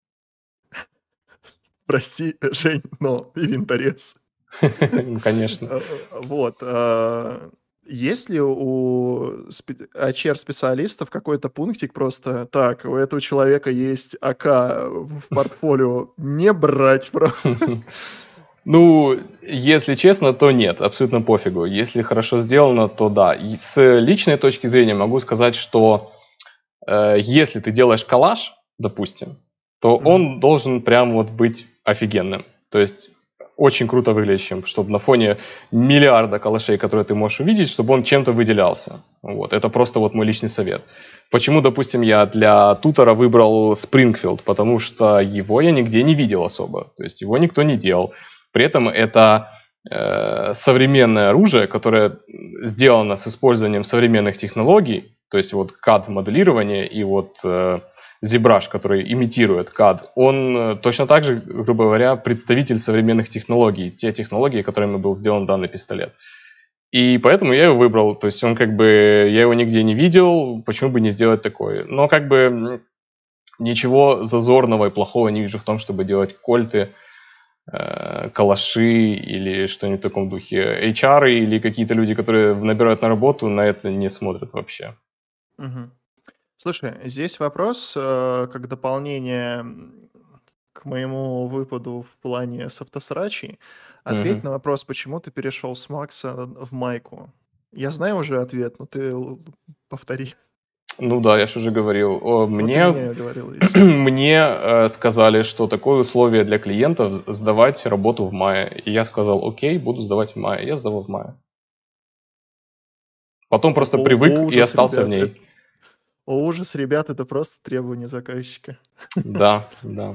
прости, Жень, но и винторез. Ну, конечно. Э, э, Вот. а, Есть ли у спе- H R-специалистов какой-то пунктик просто, так, у этого человека есть А К в портфолио, не брать, бро. Ну, если честно, то нет, абсолютно пофигу. Если хорошо сделано, то да. И с личной точки зрения могу сказать, что э, если ты делаешь коллаж, допустим, то Мгм. он должен прям вот быть офигенным. То есть очень круто выглядящим, чтобы на фоне миллиарда коллажей, которые ты можешь увидеть, чтобы он чем-то выделялся. Вот. Это просто вот мой личный совет. Почему, допустим, я для тутора выбрал Springfield? Потому что его я нигде не видел особо. То есть его никто не делал. При этом это э, современное оружие, которое сделано с использованием современных технологий, то есть вот кад-моделирование и вот э, ZBrush, который имитирует кад, он э, точно так же, грубо говоря, представитель современных технологий, те технологии, которыми был сделан данный пистолет. И поэтому я его выбрал, то есть он как бы, я его нигде не видел, почему бы не сделать такое. Но как бы ничего зазорного и плохого не вижу в том, чтобы делать кольты, э, калаши или что-нибудь в таком духе. Эйч Ар или какие-то люди, которые набирают на работу, на это не смотрят вообще. Мгм. Слушай, здесь вопрос, э, как дополнение м, к моему выпаду в плане с автосрачей. Ответь Мгм. на вопрос, почему ты перешел с Макса в майку? Я знаю уже ответ, но ты л- повтори. Ну да, я же уже говорил. О, Ну, ты Мне, мне говорил, видишь. мне э, сказали, что такое условие для клиентов сдавать работу в мае. И я сказал, окей, буду сдавать в мае. Я сдавал в мае. Потом О, просто о- привык о и ужас, остался в ребят. это- ней. О ужас, ребят, это просто требование заказчика. Да, да.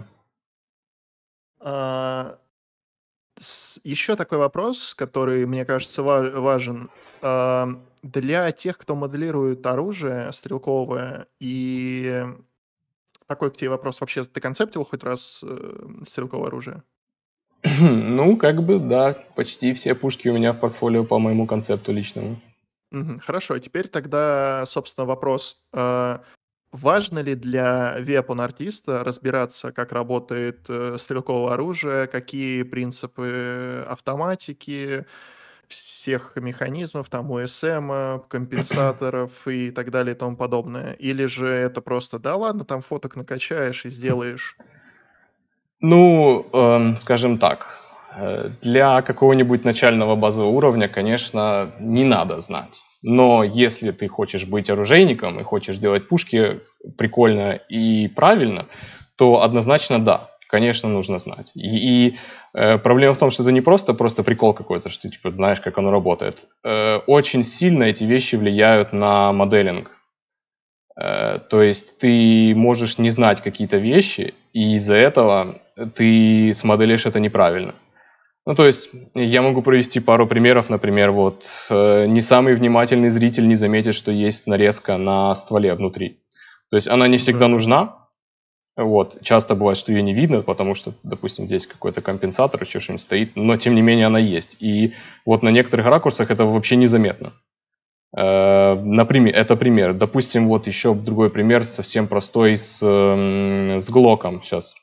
А, с- еще такой вопрос, который, мне кажется, ва- важен. А, для тех, кто моделирует оружие стрелковое, и такой к тебе вопрос. Вообще, ты концептил хоть раз э, стрелковое оружие? Ну, как бы, да, почти все пушки у меня в портфолио по моему концепту личному. Мгм. Хорошо, теперь тогда, собственно, вопрос. а, Важно ли для вепон-артиста разбираться, как работает э, стрелковое оружие, какие принципы автоматики, всех механизмов, там, у эс эм, компенсаторов и так далее и тому подобное? Или же это просто, да ладно, там фоток накачаешь и сделаешь? Ну, эм, скажем так, э, для какого-нибудь начального базового уровня, конечно, не надо знать. Но если ты хочешь быть оружейником и хочешь делать пушки прикольно и правильно, то однозначно да, конечно, нужно знать. И, и э, проблема в том, что это не просто просто прикол какой-то, что ты типа знаешь, как оно работает. Э, очень сильно эти вещи влияют на моделинг. Э, То есть ты можешь не знать какие-то вещи, и из-за этого ты смоделишь это неправильно. Ну, то есть я могу привести пару примеров. Например, вот э, не самый внимательный зритель не заметит, что есть нарезка на стволе внутри. То есть она не всегда Да-да. нужна. Вот. Часто бывает, что ее не видно, потому что, допустим, здесь какой-то компенсатор, еще что-нибудь стоит, но тем не менее она есть. И вот на некоторых ракурсах это вообще незаметно. Э, Например, это пример. Допустим, вот еще другой пример, совсем простой, с, эм, с Глоком сейчас.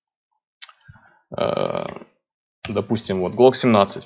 Э, Допустим, вот Glock семнадцать.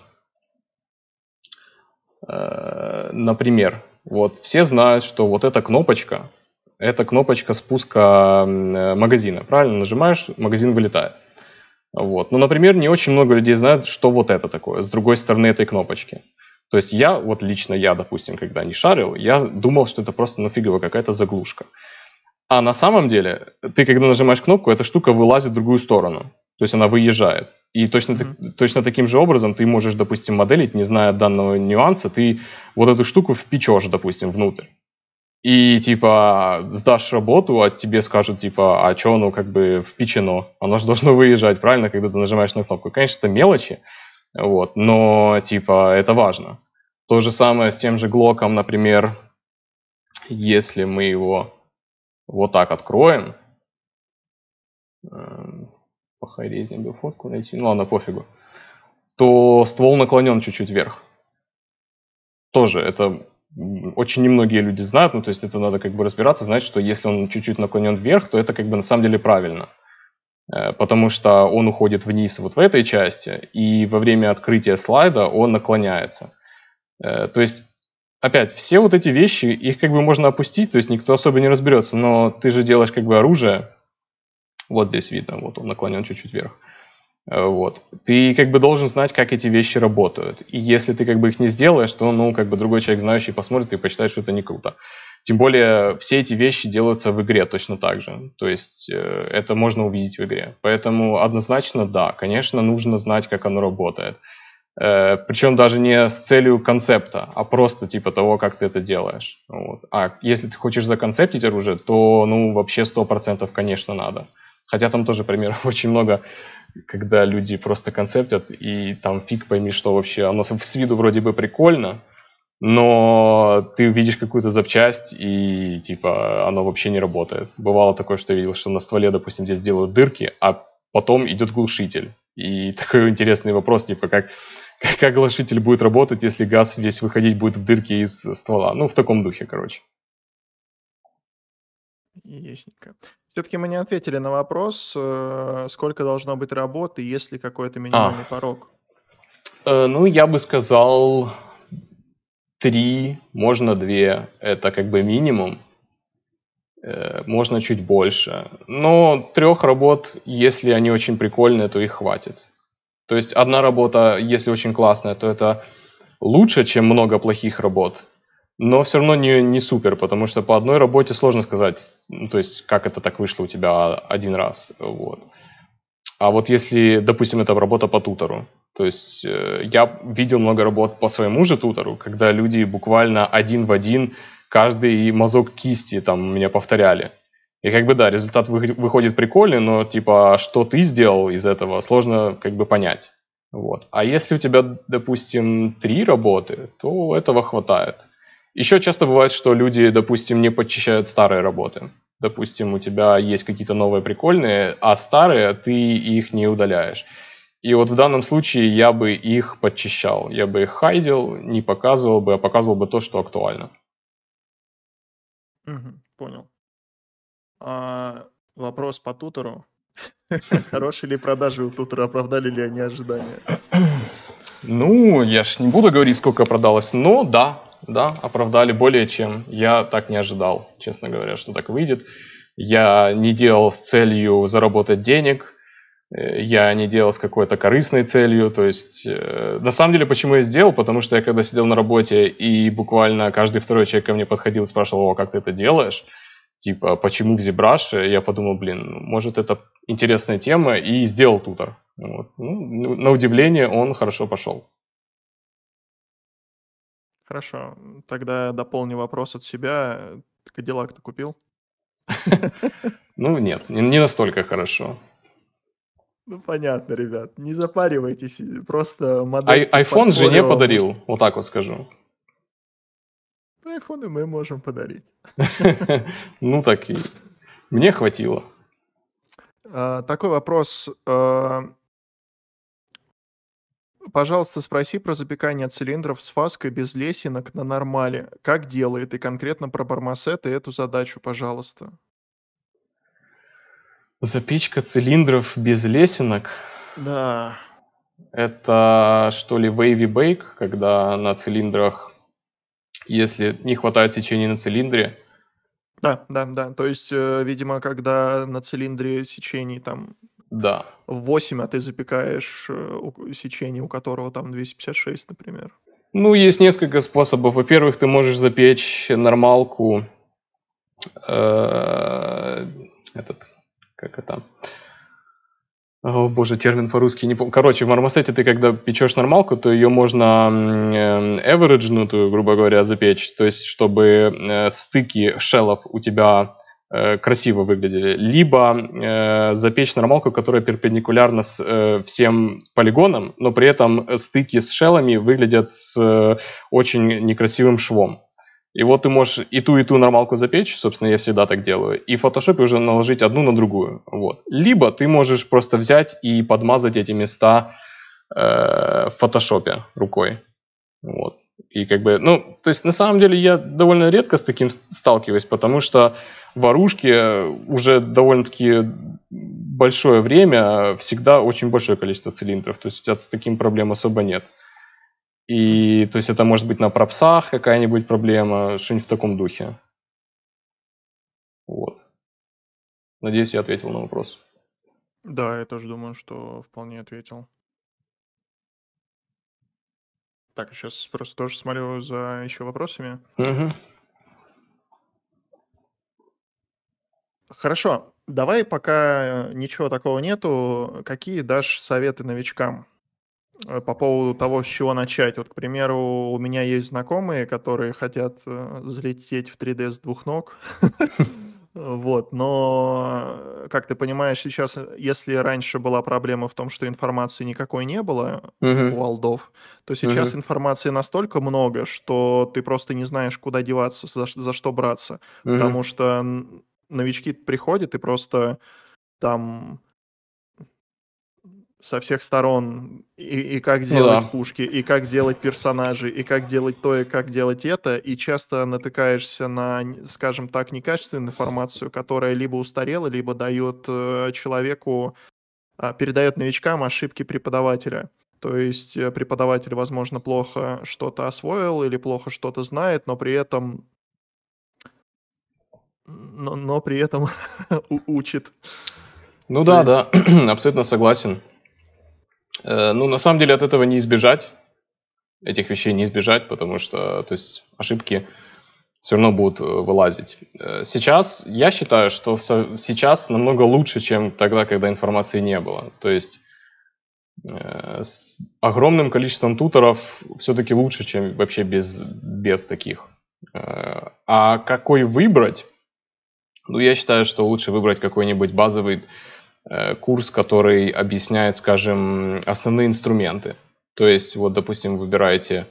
Э, Например, вот все знают, что вот эта кнопочка, это кнопочка спуска м, э, магазина. Правильно? Нажимаешь, магазин вылетает. Вот. Но, например, не очень много людей знают, что вот это такое, с другой стороны этой кнопочки. То есть я, вот лично я, допустим, когда не шарил, я думал, что это просто, ну, фигово, какая-то заглушка. А на самом деле, ты, когда нажимаешь кнопку, эта штука вылазит в другую сторону. То есть она выезжает. И точно, так- Мгм. точно таким же образом ты можешь, допустим, моделить, не зная данного нюанса, ты вот эту штуку впечешь, допустим, внутрь. И, типа, сдашь работу, а тебе скажут, типа, а что оно как бы впечено? Оно же должно выезжать, правильно, когда ты нажимаешь на кнопку. Конечно, это мелочи, вот, но, типа, это важно. То же самое с тем же Глоком, например, если мы его вот так откроем, эм, по хайрезнее бы фотку найти, ну ладно, пофигу, то ствол наклонен чуть-чуть вверх. Тоже это м, очень немногие люди знают, ну то есть это надо как бы разбираться, знать, что если он чуть-чуть наклонен вверх, то это как бы на самом деле правильно. Э, Потому что он уходит вниз вот в этой части, и во время открытия слайда он наклоняется. Э, То есть, опять, все вот эти вещи, их как бы можно опустить, то есть никто особо не разберется, но ты же делаешь как бы оружие, вот здесь видно, вот он наклонен чуть-чуть вверх. Э, Вот. Ты как бы должен знать, как эти вещи работают. И если ты как бы их не сделаешь, то, ну, как бы другой человек, знающий, посмотрит и посчитает, что это не круто. Тем более, все эти вещи делаются в игре точно так же. То есть, э, это можно увидеть в игре. Поэтому, однозначно, да, конечно, нужно знать, как оно работает. Э, Причем даже не с целью концепта, а просто типа того, как ты это делаешь. Вот. А если ты хочешь законцептить оружие, то, ну, вообще сто процентов, конечно, надо. Хотя там тоже примеров очень много, когда люди просто концептят, и там фиг пойми, что вообще. Оно с с виду вроде бы прикольно, но ты видишь какую-то запчасть, и типа оно вообще не работает. Бывало такое, что я видел, что на стволе, допустим, здесь делают дырки, а потом идет глушитель. И такой интересный вопрос, типа, как, как глушитель будет работать, если газ весь выходить будет в дырки из ствола. Ну, в таком духе, короче. Ясненько. Все-таки мы не ответили на вопрос, э, сколько должно быть работы, есть ли какой-то А, минимальный порог. э, ну, я бы сказал, три, можно две. Это как бы минимум. Э, Можно чуть больше. Но трех работ, если они очень прикольные, то их хватит. То есть одна работа, если очень классная, то это лучше, чем много плохих работ. но все равно не, не супер, потому что по одной работе сложно сказать, ну, то есть как это так вышло у тебя один раз. Вот. А вот если, допустим, это работа по тутору, то есть э, я видел много работ по своему же тутору, когда люди буквально один в один каждый мазок кисти там меня повторяли. И как бы да, результат вы, выходит прикольный, но типа что ты сделал из этого, сложно как бы понять. Вот. А если у тебя, допустим, три работы, то этого хватает. Еще часто бывает, что люди, допустим, не подчищают старые работы. Допустим, у тебя есть какие-то новые прикольные, а старые ты их не удаляешь. И вот в данном случае я бы их подчищал. Я бы их хайдил, не показывал бы, а показывал бы то, что актуально. Мгм, понял. А, вопрос по тутору. Хорошие ли продажи у тутора, оправдали ли они ожидания? Ну, я ж не буду говорить, сколько продалось, но да, да, оправдали более чем. Я так не ожидал, честно говоря, что так выйдет. Я не делал с целью заработать денег, э, я не делал с какой-то корыстной целью. То есть, э, на самом деле, почему я сделал? Потому что я когда сидел на работе, и буквально каждый второй человек ко мне подходил и спрашивал: о, как ты это делаешь? Типа, почему в ZBrush? Я подумал, блин, может, это интересная тема, и сделал тутор. Вот. Ну, на удивление, он хорошо пошел. Хорошо, тогда дополню вопрос от себя. Кадиллак ты купил? Ну, нет, не, не настолько хорошо. Ну, понятно, ребят, не запаривайтесь, и просто Ай- модельки в iPhone жене портфолио подарил, можете. вот так вот скажу. Айфоны мы можем подарить. Ну, так и мне хватило. А, такой вопрос. а, Пожалуйста, спроси про запекание цилиндров с фаской без лесенок на нормале. Как делает? И конкретно про Бармасет и эту задачу, пожалуйста. Запечка цилиндров без лесенок. Да, Это что ли wavy bake, когда на цилиндрах, если не хватает сечения на цилиндре, да, да, да. То есть, э, видимо, когда на цилиндре сечений там да. восемь, а ты запекаешь э, у- сечение, у которого там двести пятьдесят шесть, например. Ну, есть несколько способов. Во-первых, ты можешь запечь нормалку, э, этот, как это, о боже, термин по-русски не помню. Короче, в мармосете ты когда печешь нормалку, то ее можно эвериджнутую, грубо говоря, запечь, то есть чтобы э, стыки шеллов у тебя э, красиво выглядели. Либо э, запечь нормалку, которая перпендикулярна с э, всем полигонам, но при этом стыки с шеллами выглядят с э, очень некрасивым швом. И вот ты можешь и ту, и ту нормалку запечь, собственно, я всегда так делаю, и в фотошопе уже наложить одну на другую. Вот. Либо ты можешь просто взять и подмазать эти места э, в фотошопе рукой. Вот. И как бы, ну, то есть на самом деле я довольно редко с таким сталкиваюсь, потому что в оружке уже довольно-таки большое время всегда очень большое количество цилиндров, то есть у тебя с таким проблем особо нет. И, то есть, это может быть на пропсах какая-нибудь проблема, что-нибудь в таком духе. Вот. Надеюсь, я ответил на вопрос. Да, я тоже думаю, что вполне ответил. Так, сейчас просто тоже смотрю за еще вопросами. Мгм. Хорошо, давай, пока э, ничего такого нету, какие дашь советы новичкам э, по поводу того, с чего начать? Вот, к примеру, у меня есть знакомые, которые хотят э, залететь в три дэ с двух ног. Вот, но, э, как ты понимаешь, сейчас, э, если раньше была проблема в том, что информации никакой не было Мгм. у олдов, то сейчас Мгм. информации настолько много, что ты просто не знаешь, куда деваться, за, ш- за что браться. Мгм. Потому что н- новички приходят и просто там со всех сторон и, и как Ну делать да. пушки, и как делать персонажей, и как делать то, и как делать это, и часто натыкаешься на, н- скажем так, некачественную информацию, которая либо устарела, либо дает э, человеку, а, передает новичкам ошибки преподавателя. То есть э, преподаватель, возможно, плохо что-то освоил или плохо что-то знает, но при этом, но, но при этом у- учит. Ну То да, да, есть, абсолютно согласен. Э, ну, на самом деле от этого не избежать. этих вещей не избежать, потому что, то есть, ошибки все равно будут вылазить. Сейчас я считаю, что сейчас намного лучше, чем тогда, когда информации не было. То есть с огромным количеством туторов все-таки лучше, чем вообще без, без таких. А какой выбрать? Ну, я считаю, что лучше выбрать какой-нибудь базовый э, курс, который объясняет, скажем, основные инструменты. То есть, вот, допустим, выбираете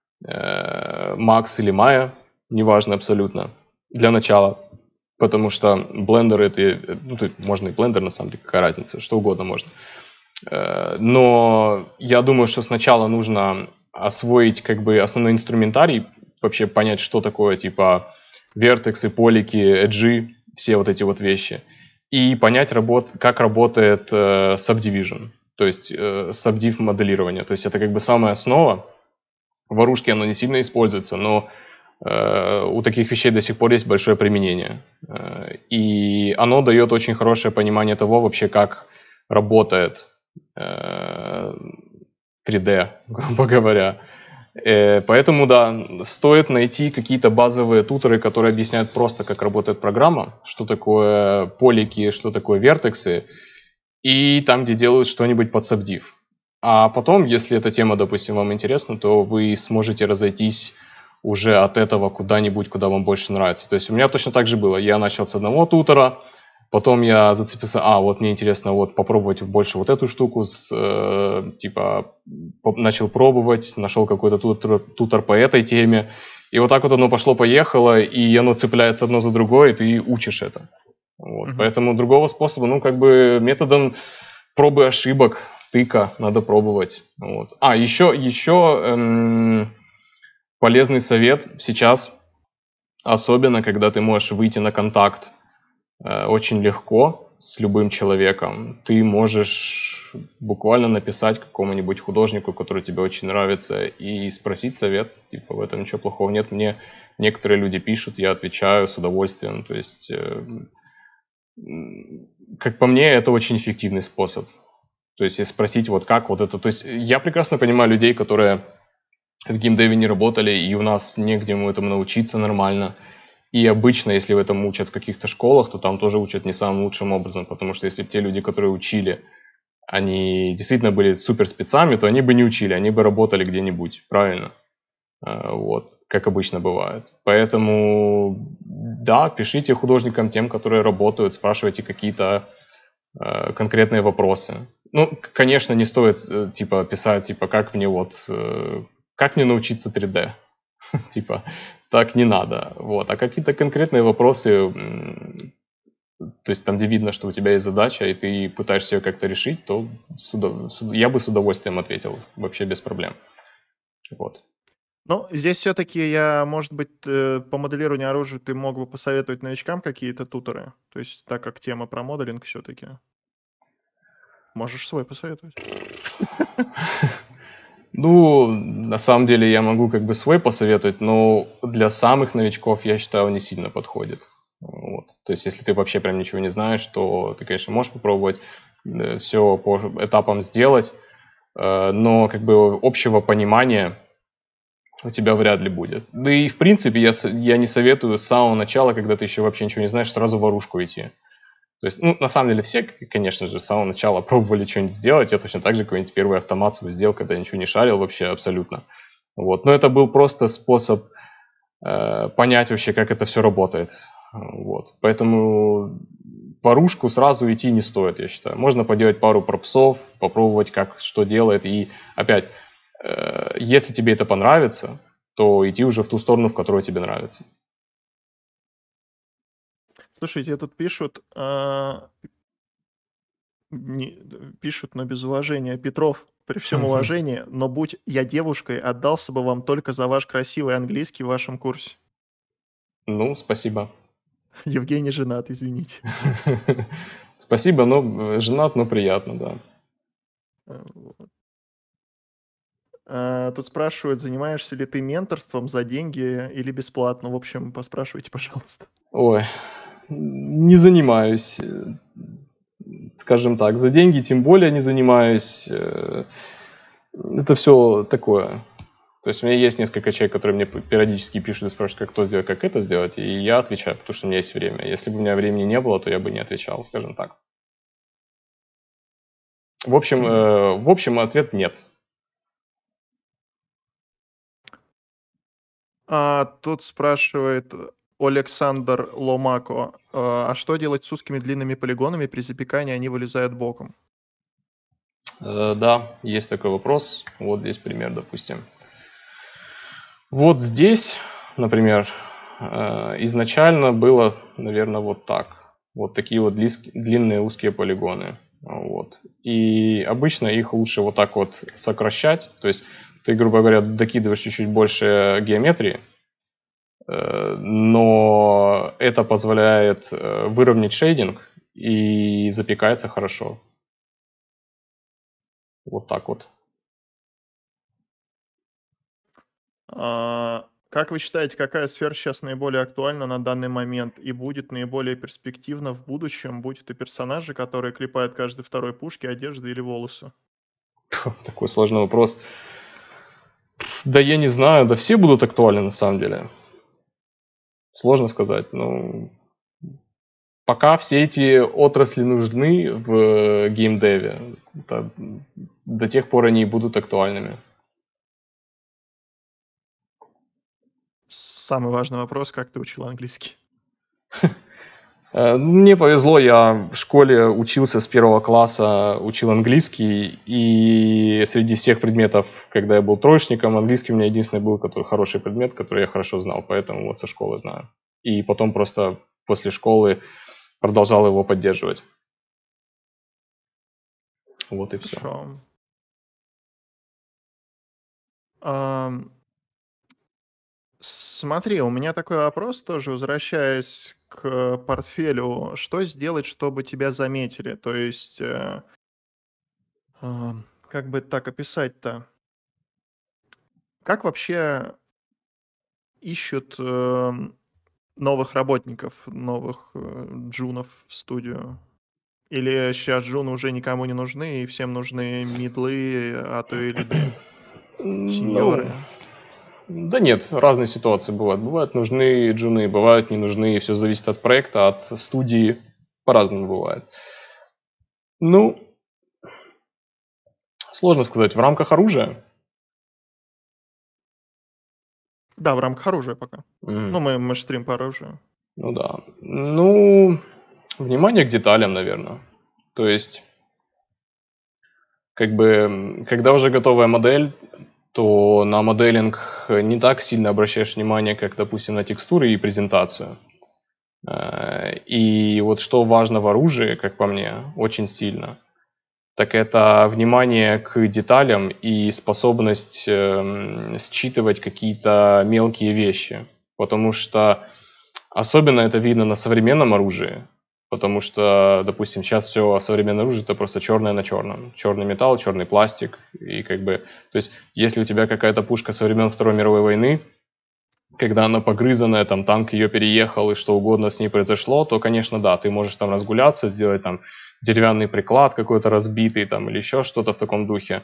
э, Max или Maya, неважно абсолютно, для начала. Потому что Blender это, ну, тут можно и Blender, на самом деле, какая разница, что угодно можно. Э, но я думаю, что сначала нужно освоить как бы основной инструментарий, вообще понять, что такое, типа, вертексы, полики, эджи, все вот эти вот вещи, и понять, работ, как работает э, Subdivision, то есть э, Subdiv моделирование. То есть это как бы самая основа. В варушке оно не сильно используется, но э, у таких вещей до сих пор есть большое применение. Э, и оно дает очень хорошее понимание того вообще, как работает э, три дэ, грубо говоря. Поэтому, да, стоит найти какие-то базовые туторы, которые объясняют просто, как работает программа, что такое полики, что такое вертексы, и там, где делают что-нибудь под Subdiv. А потом, если эта тема, допустим, вам интересна, то вы сможете разойтись уже от этого куда-нибудь, куда вам больше нравится. То есть у меня точно так же было. Я начал с одного тутора, потом я зацепился, а, вот мне интересно вот попробовать больше вот эту штуку, с, э, типа, по, начал пробовать, нашел какой-то тутор, тутор по этой теме, и вот так вот оно пошло-поехало, и оно цепляется одно за другое, и ты учишь это. Вот. Mm-hmm. Поэтому другого способа, ну, как бы методом пробы ошибок, тыка, надо пробовать. Вот. А, еще, еще эм, полезный совет сейчас, особенно, когда ты можешь выйти на контакт очень легко с любым человеком. Ты можешь буквально написать какому-нибудь художнику, который тебе очень нравится, и спросить совет. Типа, в этом ничего плохого нет. Мне некоторые люди пишут, я отвечаю с удовольствием. То есть, э, как по мне, это очень эффективный способ. То есть, если спросить, вот как вот это... То есть, я прекрасно понимаю людей, которые в геймдеве не работали, и у нас негде ему этому научиться нормально. И обычно, если в этом учат в каких-то школах, то там тоже учат не самым лучшим образом, потому что если бы те люди, которые учили, они действительно были суперспецами, то они бы не учили, они бы работали где-нибудь, правильно? Вот, как обычно бывает. Поэтому, да, пишите художникам тем, которые работают, спрашивайте какие-то э, конкретные вопросы. Ну, конечно, не стоит, типа, писать, типа, как мне вот, э, как мне научиться три дэ? Типа, так не надо. Вот. А какие-то конкретные вопросы, то есть там, где видно, что у тебя есть задача, и ты пытаешься ее как-то решить, то с удов... я бы с удовольствием ответил, вообще без проблем. Вот. Ну, здесь все-таки я, может быть, по моделированию оружия ты мог бы посоветовать новичкам какие-то туторы? То есть, так как тема про моделинг все-таки. Можешь свой посоветовать. Ну, на самом деле я могу как бы свой посоветовать, но для самых новичков, я считаю, он не сильно подходит. Вот. То есть, если ты вообще прям ничего не знаешь, то ты, конечно, можешь попробовать все по этапам сделать, но как бы общего понимания у тебя вряд ли будет. Да и в принципе я, я не советую с самого начала, когда ты еще вообще ничего не знаешь, сразу в оружку идти. То есть, ну, на самом деле, все, конечно же, с самого начала пробовали что-нибудь сделать. Я точно так же какой-нибудь первый автомат свой сделал, когда я ничего не шарил вообще абсолютно. Вот. Но это был просто способ э, понять вообще, как это все работает. Вот. Поэтому в оружку сразу идти не стоит, я считаю. Можно поделать пару пропсов, попробовать, как что делает. И опять, э, если тебе это понравится, то иди уже в ту сторону, в которую тебе нравится. Слушайте, тут пишут, а, не, пишут, но без уважения. Петров, при всем уважении, но будь я девушкой, отдался бы вам только за ваш красивый английский в вашем курсе. Ну, спасибо. Евгений женат, извините. Спасибо, но женат, но приятно, да. Вот. А, тут спрашивают, занимаешься ли ты менторством за деньги или бесплатно? В общем, поспрашивайте, пожалуйста. Ой, не занимаюсь, скажем так. За деньги тем более не занимаюсь. Это все такое. То есть у меня есть несколько человек, которые мне периодически пишут и спрашивают, как то сделать, как это сделать, и я отвечаю, потому что у меня есть время. Если бы у меня времени не было, то я бы не отвечал, скажем так. В общем, э, в общем, ответ нет. А, тут спрашивает Александр Ломако, а что делать с узкими длинными полигонами при запекании, они вылезают боком? Э, да, есть такой вопрос. Вот здесь пример, допустим. Вот здесь, например, э, изначально было, наверное, вот так. Вот такие вот длис- длинные узкие полигоны. Вот. И обычно их лучше вот так вот сокращать. То есть ты, грубо говоря, докидываешь чуть-чуть больше геометрии, э, но это позволяет э, выровнять шейдинг и запекается хорошо. Вот так вот. А, как вы считаете, какая сфера сейчас наиболее актуальна на данный момент и будет наиболее перспективна в будущем? Будь это персонажи, которые клепают каждый второй пушки, одежды или волосы? Такой сложный вопрос. Да я не знаю, да все будут актуальны на самом деле. Сложно сказать. Ну, пока все эти отрасли нужны в геймдеве, да, до тех пор они и будут актуальными. Самый важный вопрос, как ты учил английский? Э, Мне повезло, я в школе учился с первого класса, учил английский, и среди всех предметов, когда я был троечником, английский у меня единственный был который, хороший предмет, который я хорошо знал, поэтому вот со школы знаю. И потом просто после школы продолжал его поддерживать. Вот и все. Хорошо. Ам, Смотри, у меня такой вопрос тоже, возвращаясь к портфелю. Что сделать, чтобы тебя заметили? То есть, э, ам, как бы так описать-то? Как вообще ищут эм, новых работников, новых э, джунов в студию? Или сейчас джуны уже никому не нужны, и всем нужны мидлы, а то и лиды, Ну, сеньоры? да нет, разные ситуации бывают. Бывают нужны джуны, бывают не нужны. Все зависит от проекта, от студии. По-разному бывает. Ну, сложно сказать. В рамках оружия. Да, в рамках оружия пока. Мгм. Ну, мы, мы ж стрим по оружию. Ну да. Ну, внимание к деталям, наверное. То есть, как бы, м, когда уже готовая модель, то на моделинг не так сильно обращаешь внимание, как, допустим, на текстуры и презентацию. Э, И вот что важно в оружии, как по мне, очень сильно, так это внимание к деталям и способность эм, считывать какие-то мелкие вещи. Потому что особенно это видно на современном оружии. Потому что, допустим, сейчас все современное оружие это просто черное на черном. Черный металл, черный пластик. И как бы, то есть, если у тебя какая-то пушка со времен Второй мировой войны, когда она погрызанная, там танк ее переехал и что угодно с ней произошло, то, конечно, да, ты можешь там разгуляться, сделать там деревянный приклад какой-то разбитый там или еще что-то в таком духе.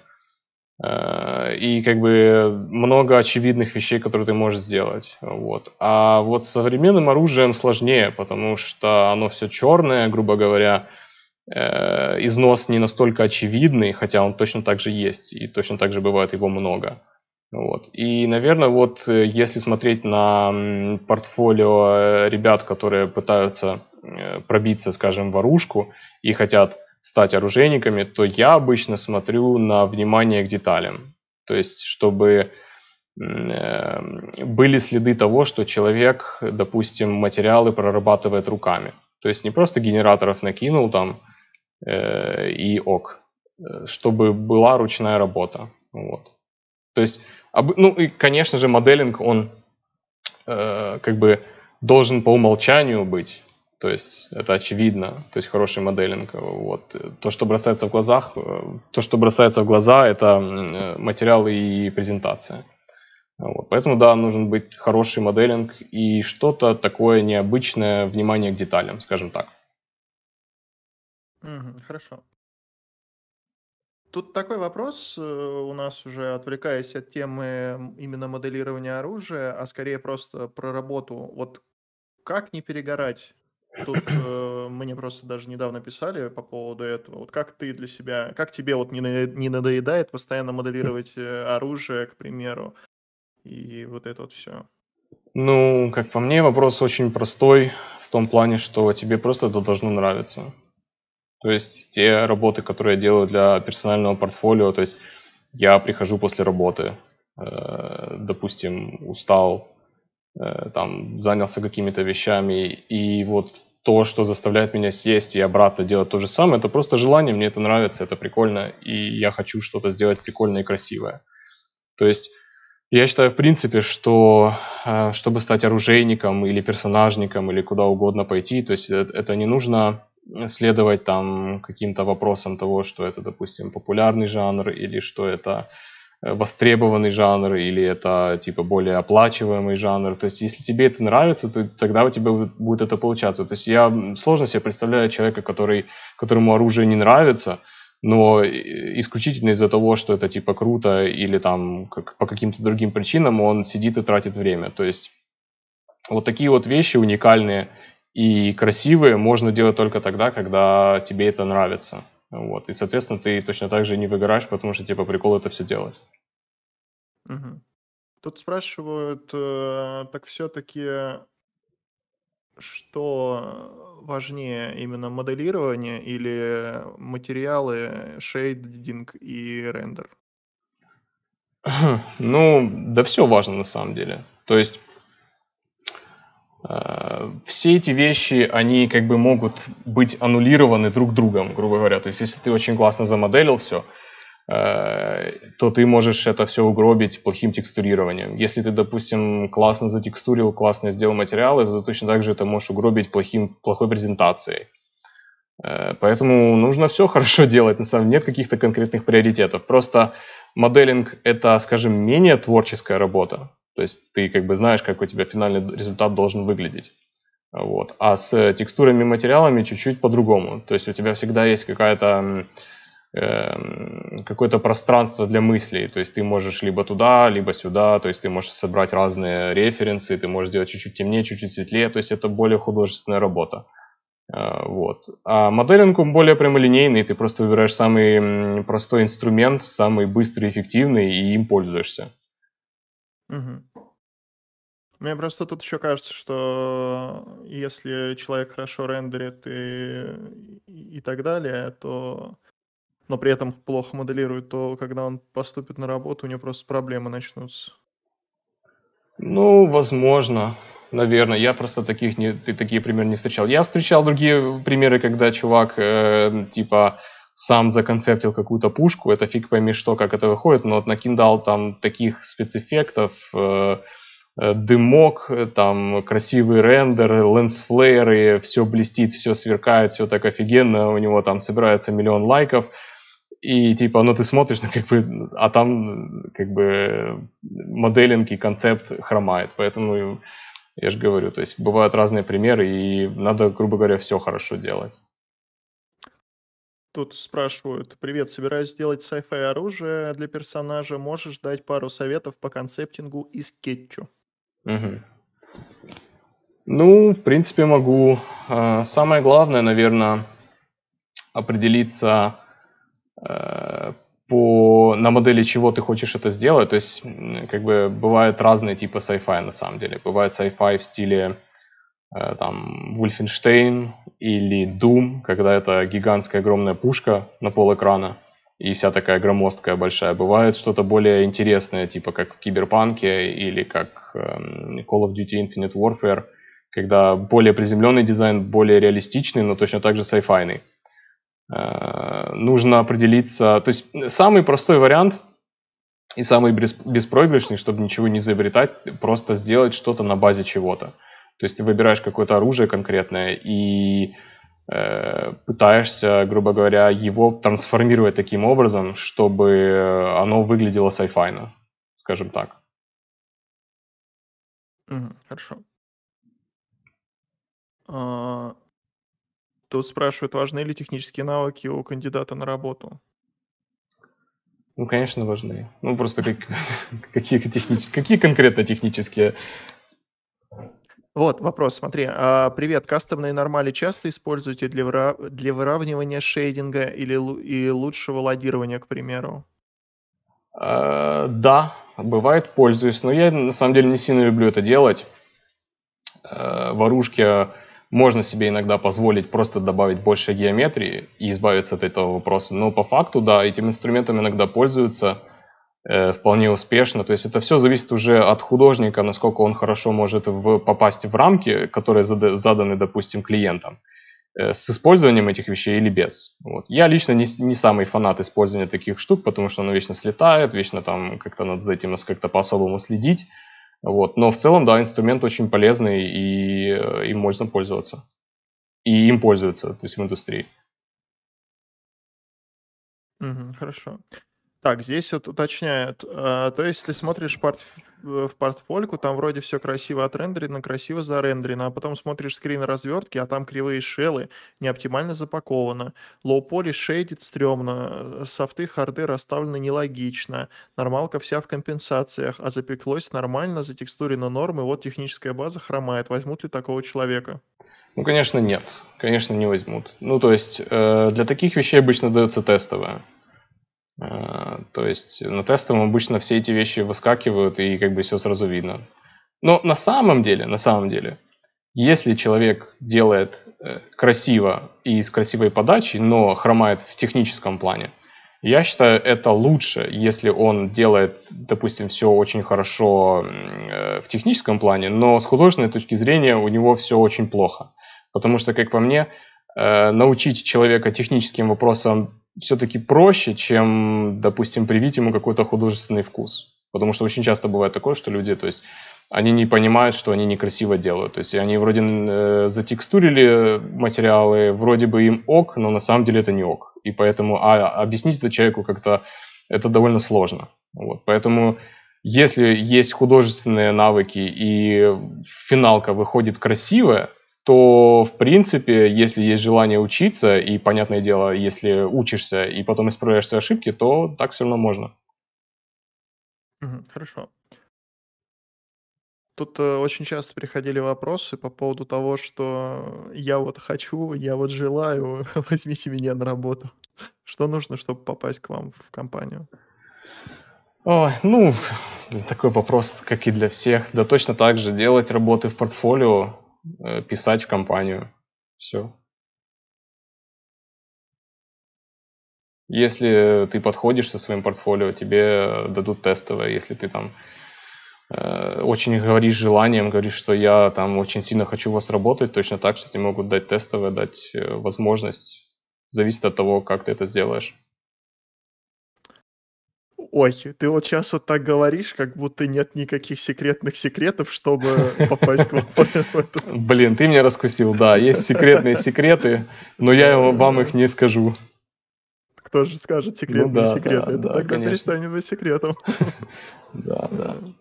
Э, И как бы много очевидных вещей, которые ты можешь сделать. Вот. А вот с современным оружием сложнее, потому что оно все черное, грубо говоря, э, износ не настолько очевидный, хотя он точно так же есть, и точно так же бывает его много. Вот. И, наверное, вот э, если смотреть на м, портфолио э, ребят, которые пытаются э, пробиться, скажем, в оружку и хотят стать оружейниками, то я обычно смотрю на внимание к деталям. То есть, чтобы м, э, были следы того, что человек, допустим, материалы прорабатывает руками. То есть не просто генераторов накинул там э, и ок, э, чтобы была ручная работа. Вот. То есть, об- ну и, конечно же, моделинг, он э, как бы должен по умолчанию быть. То есть это очевидно, то есть хороший моделинг. Вот. То, что бросается в глазах, э, то, что бросается в глаза, это м, э, материалы и презентация. Вот. Поэтому, да, нужен быть хороший моделинг и что-то такое необычное, внимание к деталям, скажем так. Мгм, хорошо. Тут такой вопрос, э, у нас уже отвлекаясь от темы м, именно моделирования оружия, а скорее просто про работу. Вот как не перегорать? Тут э, мне просто даже недавно писали по поводу этого. Вот как ты для себя, как тебе вот не, на- не надоедает постоянно моделировать э, оружие, к примеру, и вот это вот все? Ну, как по мне, вопрос очень простой в том плане, что тебе просто это должно нравиться. То есть те работы, которые я делаю для персонального портфолио, то есть я прихожу после работы, э, допустим, устал, э, там, занялся какими-то вещами, и вот то, что заставляет меня сесть и обратно делать то же самое, это просто желание, мне это нравится, это прикольно, и я хочу что-то сделать прикольное и красивое. То есть я считаю, в принципе, что э, чтобы стать оружейником или персонажником или куда угодно пойти, то есть э- это не нужно следовать там каким-то вопросам того, что это, допустим, популярный жанр или что это э, востребованный жанр или это типа более оплачиваемый жанр. То есть если тебе это нравится, то тогда у тебя будет будет это получаться. То есть я м, сложно себе представляю человека, который, которому оружие не нравится, но и- исключительно из-за того, что это типа круто или там как, по каким-то другим причинам он сидит и тратит время. То есть вот такие вот вещи уникальные и красивые можно делать только тогда, когда тебе это нравится. Вот. И, соответственно, ты точно так же не выгораешь, потому что тебе по приколу это все делать. Мгм. Тут спрашивают, э, так все-таки что важнее, именно моделирование или материалы, шейдинг и рендер? Ну, да все важно на самом деле. То есть э, все эти вещи, они как бы могут быть аннулированы друг другом, грубо говоря. То есть если ты очень классно замоделил все, то ты можешь это все угробить плохим текстурированием. Если ты, допустим, классно затекстурил, классно сделал материалы, то ты точно так же это можешь угробить плохим, плохой презентацией. Э, Поэтому нужно все хорошо делать, на самом деле нет каких-то конкретных приоритетов. Просто моделинг – это, скажем, менее творческая работа. То есть ты как бы знаешь, как у тебя финальный результат должен выглядеть. Вот. А с текстурами и материалами чуть-чуть по-другому. То есть у тебя всегда есть какая-то эм, какое-то пространство для мыслей. То есть ты можешь либо туда, либо сюда. То есть ты можешь собрать разные референсы, ты можешь сделать чуть-чуть темнее, чуть-чуть светлее. То есть это более художественная работа. А, Вот. А моделинг он более прямолинейный, ты просто выбираешь самый м, простой инструмент, самый быстрый, эффективный, и им пользуешься. Мгм. Мне просто тут еще кажется, что если человек хорошо рендерит и, и так далее, то, но при этом плохо моделирует, то когда он поступит на работу, у него просто проблемы начнутся. Ну, возможно, наверное. Я просто таких не, ты такие примеры не встречал. Я встречал другие примеры, когда чувак э, типа сам законцептил какую-то пушку, это фиг пойми что, как это выходит, но вот накидал там таких спецэффектов, э, э, дымок, э, там красивый рендер, лэнсфлееры, все блестит, все сверкает, все так офигенно, у него там собирается миллион лайков, и типа, ну ты смотришь, ну как бы, а там как бы моделинг и концепт хромает, поэтому я же говорю, то есть бывают разные примеры, и надо, грубо говоря, все хорошо делать. Тут спрашивают: привет, собираюсь сделать sci-fi оружие для персонажа, можешь дать пару советов по концептингу и скетчу? Мгм. Ну, в принципе, могу. А, Самое главное, наверное, определиться э, по, на модели чего ты хочешь это сделать. То есть, м, как бы бывают разные типы sci-fi на самом деле. Бывает sci-fi в стиле э, там Wolfenstein или Doom, когда это гигантская огромная пушка на пол экрана и вся такая громоздкая большая. Бывает что-то более интересное, типа как в Киберпанке или как эм, Call of Duty Infinite Warfare, когда более приземленный дизайн, более реалистичный, но точно так же sci-fi. Э, нужно определиться, то есть самый простой вариант и самый бес- беспроигрышный, чтобы ничего не изобретать, просто сделать что-то на базе чего-то. То есть ты выбираешь какое-то оружие конкретное и э, пытаешься, грубо говоря, его трансформировать таким образом, чтобы оно выглядело сайфайно, скажем так. Мгм, хорошо. А, Тут спрашивают, важны ли технические навыки у кандидата на работу? Ну, конечно, важны. Ну, просто как, какие, технич... какие конкретно технические? Вот вопрос, смотри. А, привет, кастомные нормали часто используете для, выра- для выравнивания шейдинга или лу- и лучшего лодирования, к примеру? Э, да, бывает, пользуюсь, но я на самом деле не сильно люблю это делать. Э, в оружке можно себе иногда позволить просто добавить больше геометрии и избавиться от этого вопроса. Но по факту, да, этим инструментом иногда пользуются э, вполне успешно. То есть это все зависит уже от художника, насколько он хорошо может в, попасть в рамки, которые зада- заданы, допустим, клиентам, э, с использованием этих вещей или без. Вот. Я лично не, с- не самый фанат использования таких штук, потому что оно вечно слетает, вечно там как-то надо за этим как-то по-особому следить. Вот. Но в целом, да, инструмент очень полезный, и э, им можно пользоваться. И им пользуются, то есть в индустрии. Мгм, хорошо. Так, здесь вот уточняют, а, то есть ты смотришь портф- э, в портфольку, там вроде все красиво отрендерено, красиво зарендерено, а потом смотришь скрин развертки, а там кривые шеллы, не оптимально запаковано, лоу-поли шейдит стрёмно, э, софты, харды расставлены нелогично, нормалка вся в компенсациях, а запеклось нормально, затекстурено нормы, вот техническая база хромает, возьмут ли такого человека? Ну, конечно, нет. Конечно, не возьмут. Ну, то есть э, для таких вещей обычно дается тестовое. Э, то есть на тестовом обычно все эти вещи выскакивают, и как бы все сразу видно. Но на самом деле, на самом деле, если человек делает э, красиво и с красивой подачей, но хромает в техническом плане, я считаю, это лучше, если он делает, допустим, все очень хорошо м, э, в техническом плане, но с художественной точки зрения у него все очень плохо. Потому что, как по мне, э, научить человека техническим вопросам все-таки проще, чем, допустим, привить ему какой-то художественный вкус. Потому что очень часто бывает такое, что люди, то есть, они не понимают, что они некрасиво делают. То есть они вроде э, затекстурили материалы, вроде бы им ок, но на самом деле это не ок. И поэтому а, объяснить это человеку как-то это довольно сложно. Вот. Поэтому если есть художественные навыки и финалка выходит красивая, то, в принципе, если есть желание учиться, и, понятное дело, если учишься и потом исправляешь свои ошибки, то так все равно можно. Мгм, хорошо. Тут э, очень часто приходили вопросы по поводу того, что я вот хочу, я вот желаю, возьмите меня на работу. Что нужно, чтобы попасть к вам в компанию? Ой, ну, такой вопрос, как и для всех. Да точно так же делать работы в портфолио, э, писать в компанию. Все. Если ты подходишь со своим портфолио, тебе дадут тестовое. Если ты там э, очень говоришь желанием, говоришь, что я там очень сильно хочу у вас работать, точно так же тебе могут дать тестовое, дать э, возможность. Зависит от того, как ты это сделаешь. Ой, ты вот сейчас вот так говоришь, как будто нет никаких секретных секретов, чтобы попасть к вам в этот. Блин, ты меня раскусил, да, есть секретные секреты, но я Да, вам их да. не скажу. Кто же скажет Ну секретные да, да, секреты? Это да, тогда конечно. перестанет быть секретом. Да, да. Э,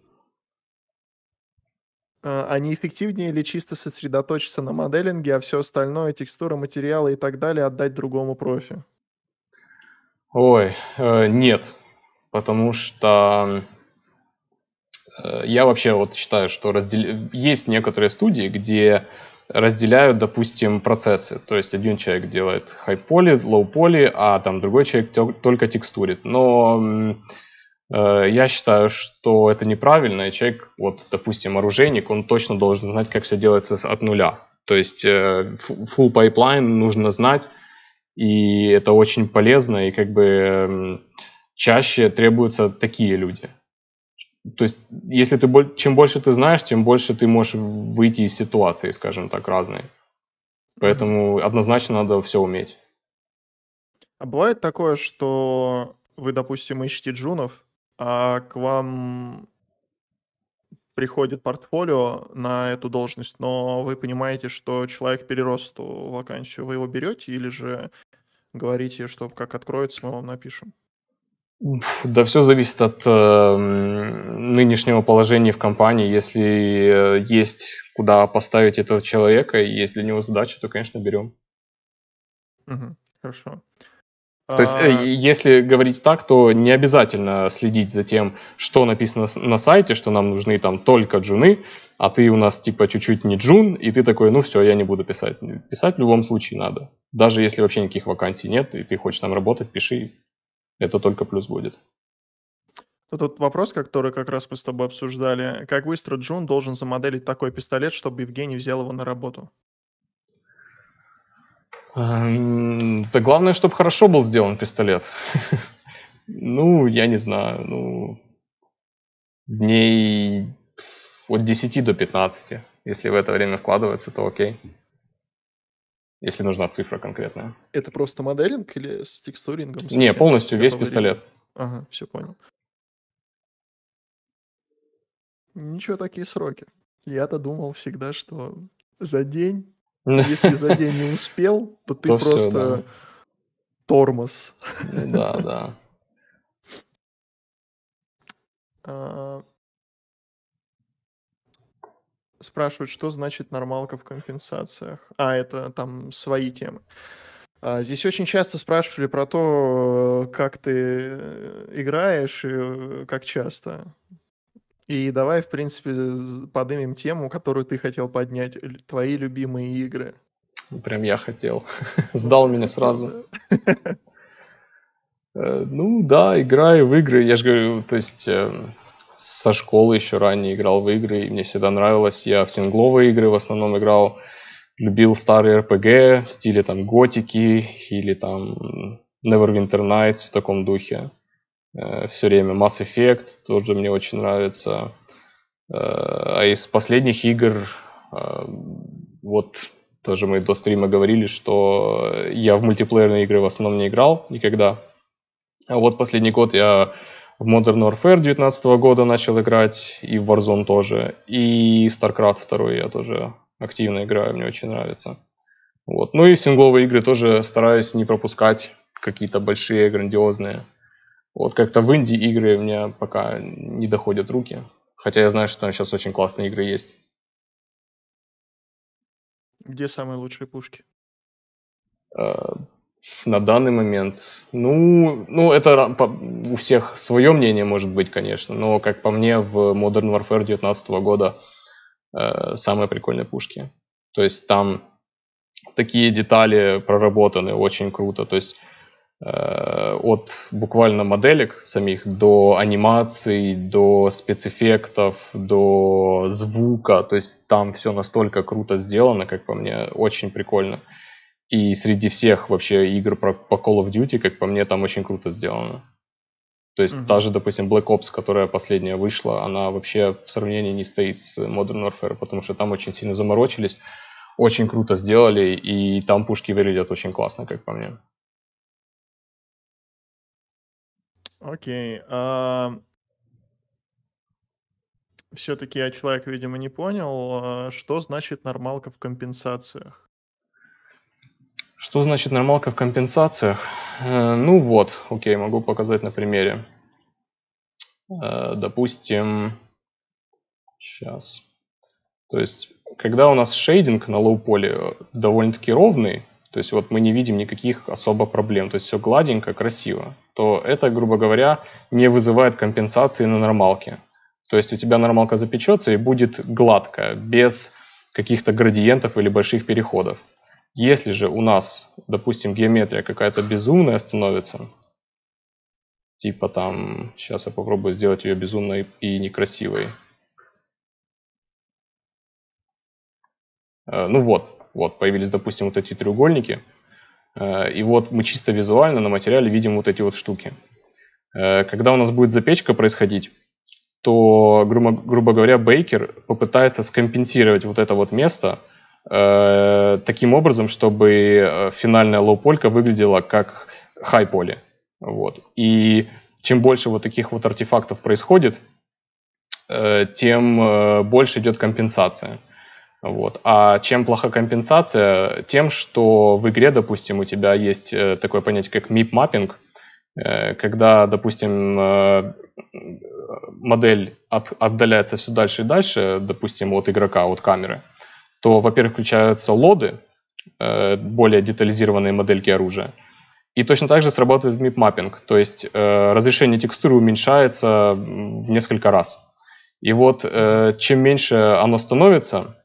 а а не эффективнее ли чисто сосредоточиться на моделинге, а все остальное, текстура, материалы и так далее, отдать другому профи? Ой, э, нет, потому что э, я вообще вот считаю, что раздел... есть некоторые студии, где разделяют, допустим, процессы. То есть один человек делает high-poly, low-poly, а там другой человек тё- только текстурит. Но м, э, я считаю, что это неправильно, и человек, вот, допустим, оружейник, он точно должен знать, как все делается с- от нуля. То есть э, фу- full pipeline нужно знать, и это очень полезно, и как бы м, чаще требуются такие люди. То есть, если ты, боль- чем больше ты знаешь, тем больше ты можешь выйти из ситуации, скажем так, разные. Мгм. Поэтому однозначно надо все уметь. А бывает такое, что вы, допустим, ищете джунов, а к вам приходит портфолио на эту должность, но вы понимаете, что человек перерос эту вакансию. Вы его берете или же говорите, что как откроется, мы вам напишем? Пф, Да все зависит от э, м, нынешнего положения в компании. Если э, есть куда поставить этого человека, и есть для него задача, то, конечно, берем. Мгм. Хорошо. То есть, э, А, если говорить так, то не обязательно следить за тем, что написано с- на сайте, что нам нужны там только джуны, а ты у нас типа чуть-чуть не джун, и ты такой, ну все, я не буду писать. Писать в любом случае надо. Даже если вообще никаких вакансий нет, и ты хочешь там работать, пиши. Это только плюс будет. ну, тут вопрос, который как раз мы с тобой обсуждали. Как быстро Джун должен замоделить такой пистолет, чтобы Евгений взял его на работу? Эм, Да главное, чтобы хорошо был сделан пистолет. Ну, я не знаю, ну, дней от десяти до пятнадцати. Если в это время вкладывается, то окей. Если нужна цифра конкретная. Это просто моделинг или с текстурингом Не, совсем? То есть полностью весь готовый пистолет. ремонт? Ага, все понял. Ничего, такие сроки. Я-то думал всегда, что за день, если за день не успел, то ты То все, да. просто тормоз. Ну да, да. А, Спрашивают, что значит нормалка в компенсациях. А, это там свои темы. А, Здесь очень часто спрашивали про то, как ты э, играешь и э, как часто. И давай, в принципе, з- поднимем тему, которую ты хотел поднять. Л- Твои любимые игры. Прям я хотел. Ну, Сдал ты меня хотел, сразу. да. Э, Ну да, играю в игры. Я же говорю, то есть э, со школы еще ранее играл в игры, и мне всегда нравилось. Я в сингловые игры в основном играл. Любил старые эр пи джи в стиле там готики или там Neverwinter Nights в таком духе. Все время Mass Effect тоже мне очень нравится. Э, А из последних игр, э, вот тоже мы до стрима говорили, что я в мультиплеерные игры в основном не играл никогда. А вот последний год я в Modern Warfare девятнадцатого года начал играть, и в Warzone тоже, и StarCraft два я тоже активно играю, мне очень нравится. Вот. Ну и сингловые игры тоже стараюсь не пропускать, какие-то большие, грандиозные. Вот как-то в инди игры у меня пока не доходят руки, хотя я знаю, что там сейчас очень классные игры есть. Где самые лучшие пушки? Э, На данный момент, ну, ну это ра- по- у всех свое мнение может быть, конечно, но как по мне в Modern Warfare девятнадцатого года э, самые прикольные пушки. То есть там такие детали проработаны очень круто. То есть э, от буквально моделек самих до анимаций, до спецэффектов, до звука. То есть там все настолько круто сделано, как по мне, очень прикольно. И среди всех вообще игр про, по Call of Duty, как по мне, там очень круто сделано. То есть Мгм. та же, допустим, Black Ops, которая последняя вышла, она вообще в сравнении не стоит с Modern Warfare, потому что там очень сильно заморочились, очень круто сделали, и там пушки выглядят очень классно, как по мне. Окей. Все-таки я человек, видимо, не понял, а, что значит нормалка в компенсациях. Что значит нормалка в компенсациях? Э, Ну вот, окей, могу показать на примере. Э, Допустим, сейчас. То есть, когда у нас шейдинг на лоу-поле довольно-таки ровный, то есть вот мы не видим никаких особо проблем, то есть все гладенько, красиво, то это, грубо говоря, не вызывает компенсации на нормалке. То есть у тебя нормалка запечется и будет гладкая, без каких-то градиентов или больших переходов. Если же у нас, допустим, геометрия какая-то безумная становится, типа там, сейчас я попробую сделать ее безумной и некрасивой. Э, Ну вот, вот, появились, допустим, вот эти треугольники. Э, И вот мы чисто визуально на материале видим вот эти вот штуки. Э, Когда у нас будет запечка происходить, то, грубо, грубо говоря, бейкер попытается скомпенсировать вот это вот место э, таким образом, чтобы э, финальная лоу-полька выглядела как хай-поле. Вот. И чем больше вот таких вот артефактов происходит, э, тем э, больше идет компенсация. Вот. А чем плоха компенсация? Тем, что в игре, допустим, у тебя есть э, такое понятие, как мип-маппинг, э, когда, допустим, э, модель от, отдаляется все дальше и дальше, допустим, от игрока, от камеры, то, во-первых, включаются лоды, э, более детализированные модельки оружия, И точно так же сработает мип-маппинг, то есть э, разрешение текстуры уменьшается в несколько раз. И вот э, чем меньше оно становится,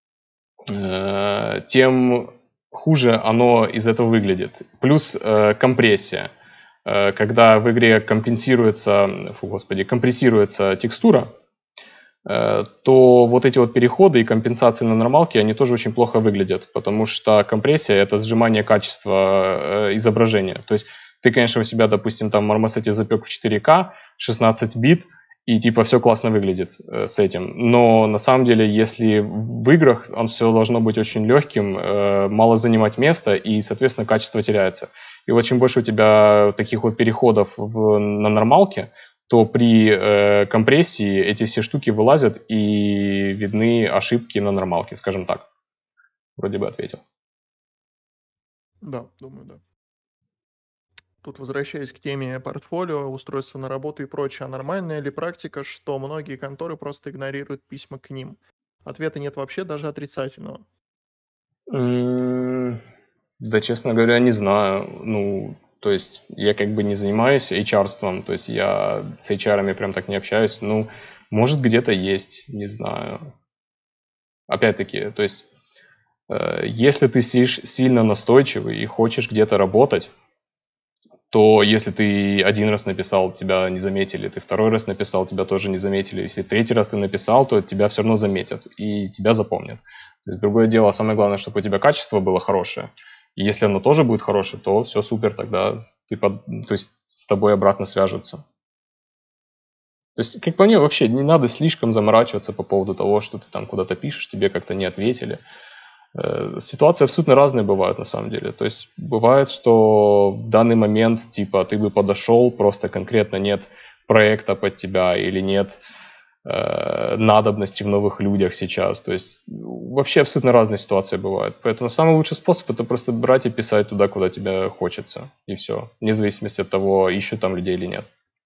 э, тем хуже оно из этого выглядит. Плюс э, компрессия. Э, когда в игре компенсируется, фу, господи, компрессируется текстура, э, то вот эти вот переходы и компенсации на нормалке, они тоже очень плохо выглядят, потому что компрессия — это сжимание качества э, изображения. То есть ты, конечно, у себя, допустим, там в Marmoset запек в четыре ка, шестнадцать бит, и типа все классно выглядит э, с этим. Но на самом деле, если в играх он все должно быть очень легким, э, мало занимать места, и, соответственно, качество теряется. И вот чем больше у тебя таких вот переходов в, на нормалке, то при э, компрессии эти все штуки вылазят и видны ошибки на нормалке, скажем так. Вроде бы ответил. Да, думаю, да. Тут, возвращаясь к теме портфолио, устройства на работу и прочее, а нормальная ли практика, что многие конторы просто игнорируют письма к ним? Ответа нет вообще, даже отрицательного. М, Да, честно говоря, не знаю. Ну, то есть я как бы не занимаюсь эйч ар-ством, то есть я с эйч ар-ами прям так не общаюсь. Ну, может, где-то есть, не знаю. Опять-таки, то есть э, если ты сиш- сильно настойчивый и хочешь где-то работать, то если ты один раз написал, тебя не заметили, ты второй раз написал, тебя тоже не заметили, если третий раз ты написал, то тебя все равно заметят и тебя запомнят. То есть другое дело, самое главное, чтобы у тебя качество было хорошее. И если оно тоже будет хорошее, то все супер, тогда ты под, то есть с тобой обратно свяжутся. То есть, как по мне, вообще не надо слишком заморачиваться по поводу того, что ты там куда-то пишешь, тебе как-то не ответили. Ситуации абсолютно разные бывают на самом деле. То есть бывает, что в данный момент типа ты бы подошел, просто конкретно нет проекта под тебя или нет э, надобности в новых людях сейчас. То есть вообще абсолютно разные ситуации бывают. Поэтому самый лучший способ — это просто брать и писать туда, куда тебе хочется. И все. Вне зависимости от того, ищут там людей или нет.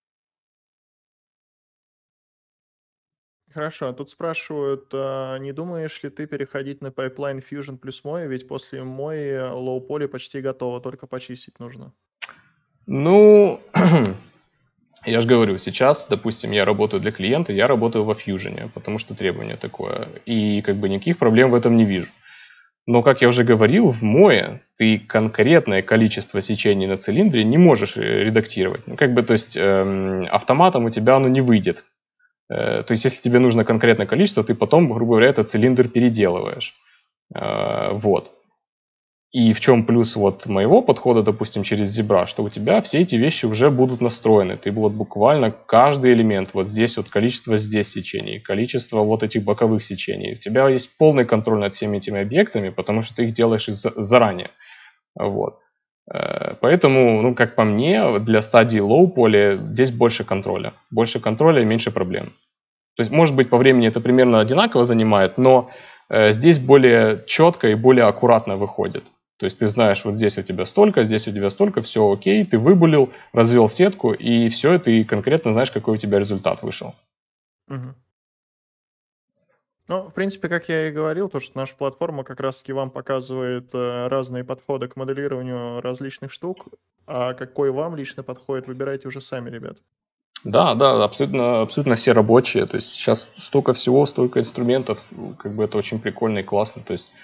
Хорошо, а тут спрашивают, а не думаешь ли ты переходить на пайплайн Fusion плюс мой, ведь после мой лоу-поли почти готово, только почистить нужно. Ну, я же говорю, сейчас, допустим, я работаю для клиента, я работаю во Fusion, потому что требование такое. И как бы никаких проблем в этом не вижу. Но, как я уже говорил, в мое ты конкретное количество сечений на цилиндре не можешь э, редактировать. Ну, как бы, то есть эм, автоматом у тебя оно не выйдет. Э, то есть, если тебе нужно конкретное количество, ты потом, грубо говоря, этот цилиндр переделываешь. Э, вот. И в чем плюс вот моего подхода, допустим, через Zebra, что у тебя все эти вещи уже будут настроены. Ты вот буквально каждый элемент, вот здесь вот количество здесь сечений, количество вот этих боковых сечений. У тебя есть полный контроль над всеми этими объектами, потому что ты их делаешь из- заранее. Вот. Э, Поэтому, ну, как по мне, для стадии low поля здесь больше контроля. Больше контроля и меньше проблем. То есть, может быть, по времени это примерно одинаково занимает, но э, здесь более четко и более аккуратно выходит. То есть ты знаешь, вот здесь у тебя столько, здесь у тебя столько, все окей, ты выбулил, развел сетку, и все, ты конкретно знаешь, какой у тебя результат вышел. Мгм. Ну, в принципе, как я и говорил, то, что наша платформа как раз-таки вам показывает э, разные подходы к моделированию различных штук, а какой вам лично подходит, выбирайте уже сами, ребят. Да, да, абсолютно, абсолютно все рабочие. То есть сейчас столько всего, столько инструментов, как бы это очень прикольно и классно. То есть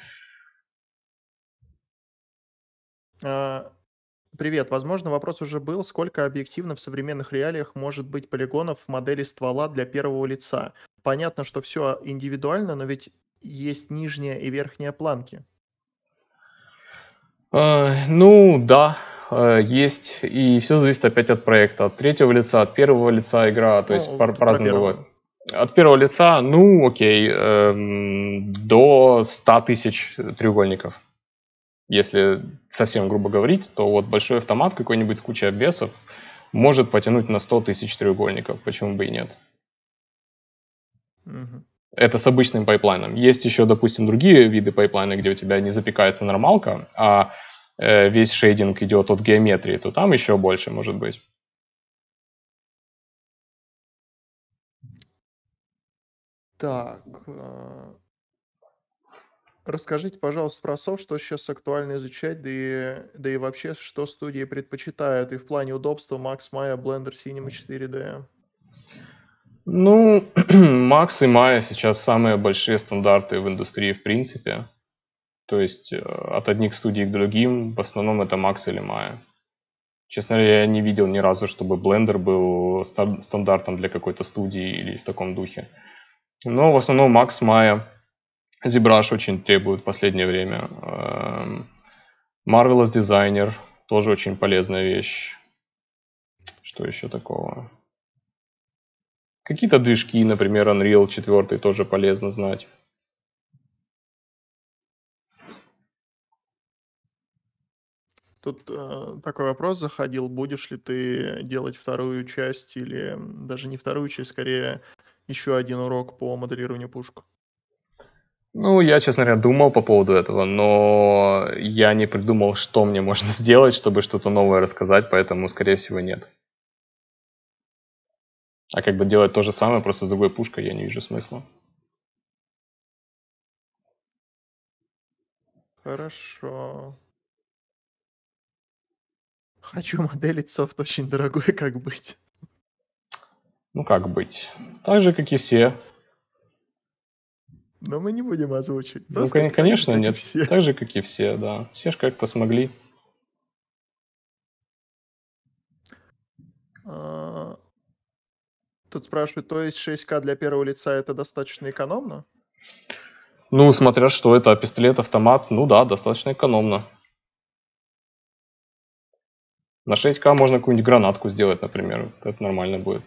А, Привет, возможно, вопрос уже был, сколько объективно в современных реалиях может быть полигонов в модели ствола для первого лица? Понятно, что все индивидуально, но ведь есть нижняя и верхняя планки. Э, ну да, э, есть, и все зависит опять от проекта, от третьего лица, от первого лица игра, то есть Ну, по- п- про по-разному бывает. первого. От первого лица, ну окей, эм, до ста тысяч треугольников. Если совсем грубо говорить, то вот большой автомат какой-нибудь с кучей обвесов может потянуть на сто тысяч треугольников, почему бы и нет. Мгм. Это с обычным пайплайном. Есть еще, допустим, другие виды пайплайна, где у тебя не запекается нормалка, а э, весь шейдинг идет от геометрии, то там еще больше может быть. Так, а, Расскажите, пожалуйста, про софт, что сейчас актуально изучать, да и, да и вообще, что студии предпочитают, и в плане удобства Max, Maya, Blender, Cinema четыре дэ. Ну, Max и Maya сейчас самые большие стандарты в индустрии в принципе. То есть э, от одних студий к другим в основном это Max или Maya. Честно говоря, я не видел ни разу, чтобы Blender был ста- стандартом для какой-то студии или в таком духе. Но в основном Max, Maya, ZBrush очень требует в последнее время. Эм, Marvelous Designer тоже очень полезная вещь. Что еще такого? Какие-то движки, например, Unreal четыре тоже полезно знать. Тут э, такой вопрос заходил, будешь ли ты делать вторую часть или м, даже не вторую часть, скорее еще один урок по моделированию пушек? Ну, я, честно говоря, думал по поводу этого, но я не придумал, что мне можно сделать, чтобы что-то новое рассказать, поэтому, скорее всего, нет. А как бы делать то же самое, просто с другой пушкой, я не вижу смысла. Хорошо. Хочу моделить софт очень дорогой, как быть? Ну, как быть? Так же, как и все. Но мы не будем озвучивать. Ну, Просто кон- это так же, конечно, как и нет. все. Так же, как и все, да. Все же как-то смогли. А, Тут спрашивают, то есть шесть ка для первого лица это достаточно экономно? Ну, смотря что это, пистолет-автомат, ну да, достаточно экономно. На шесть ка можно какую-нибудь гранатку сделать, например. Это нормально будет.